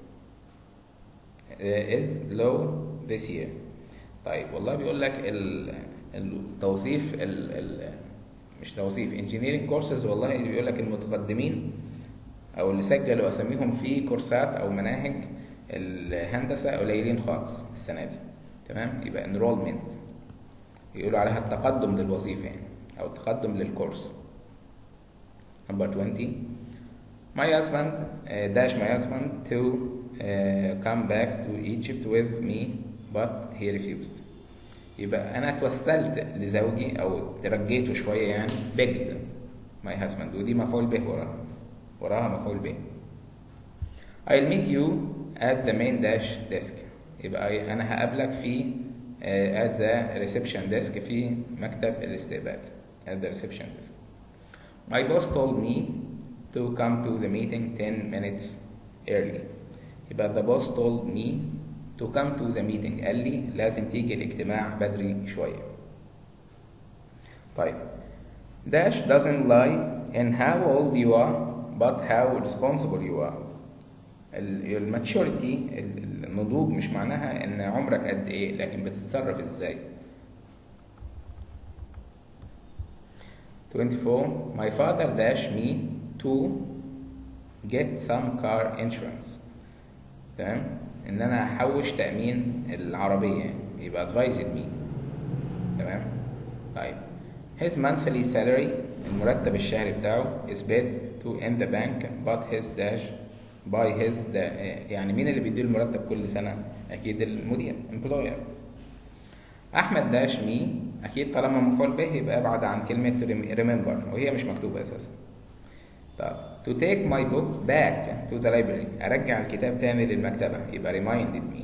uh, is low this year. طيب والله بيقول لك التوظيف ال ال مش توظيف engineering courses. والله بيقول لك المتقدمين او اللي سجلوا اساميهم في كورسات او مناهج الهندسه قليلين خالص السنه دي. تمام. يبقى enrollment يقولوا عليها التقدم للوظيفه يعني او التقدم للكورس. number twenty. My husband uh, dash my husband to uh, come back to Egypt with me but he refused. يبقى أنا توسلت لزوجي أو ترجيته شوية يعني begged my husband ودي مفعول به وراها وراها مفعول به. I'll meet you at the main dash desk. يبقى أنا هقابلك في uh, at the reception desk في مكتب الاستقبال at the reception desk. My boss told me to come to the meeting ten minutes early. يبقى the boss told me to come to the meeting. قال لي لازم تيجي الاجتماع بدري شوية. طيب dash doesn't lie in how old you are but how responsible you are. الماتشوريتي النضوج مش معناها ان عمرك قد ايه لكن بتتصرف ازاي. twenty-four. My father dashed me to get some car insurance. تمام. ان انا احوش تأمين العربية يعني. يبقى advised me. تمام. طيب his monthly salary المرتب الشهري بتاعه is paid to in the bank but his dash by his da يعني مين اللي بيديه المرتب كل سنة؟ اكيد المدير employer. احمد داش مي اكيد طالما مفعول به يبقى ابعد عن كلمة remember وهي مش مكتوبة اساسا. طب to take my book back to the library ارجع الكتاب تاني للمكتبة يبقى reminded me.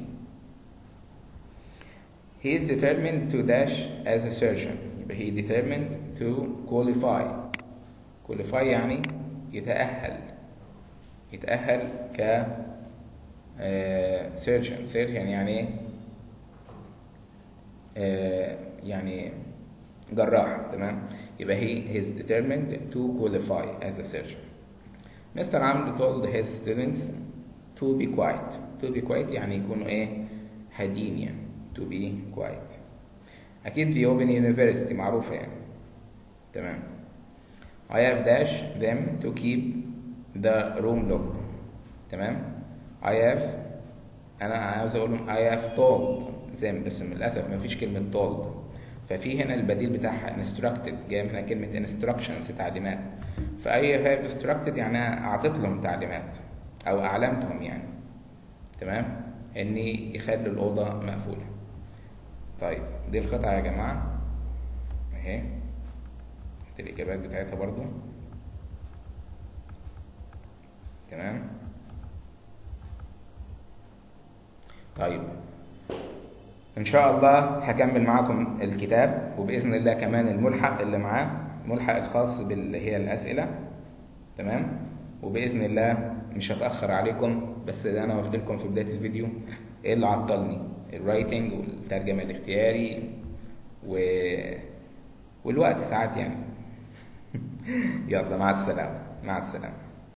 he is determined to dash as a surgeon يبقى he determined to qualify. qualify يعني يتأهل يتأهل ك uh, surgeon. surgeon يعني ايه؟ uh, يعني جراح. تمام. يبقى he is determined to qualify as a surgeon. Mister Amr told his students to be quiet. to be quiet يعني يكونوا ايه؟ هادين يعني. to be quiet. أكيد في Open University معروفة يعني. تمام. I have dashed them to keep the room locked. تمام. I have أنا عاوز أقولهم I have told them بس للأسف ما فيش كلمة told ففي هنا البديل بتاعها instructed جاي منها كلمة instructions تعليمات. فأي have instructed يعني أعطيت لهم تعليمات أو أعلمتهم يعني. تمام. إني يخلوا الأوضة مقفولة. طيب دي القطعة يا جماعة أهي الإجابات بتاعتها برضو. تمام. طيب ان شاء الله هكمل معاكم الكتاب وباذن الله كمان الملحق اللي معاه الملحق الخاص باللي هي الاسئله. تمام. وباذن الله مش هتاخر عليكم بس انا قلت لكم في بدايه الفيديو ايه اللي عطلني الرايتنج والترجمه الاختياري و... والوقت ساعات يعني. يلا مع السلامه. مع السلامه.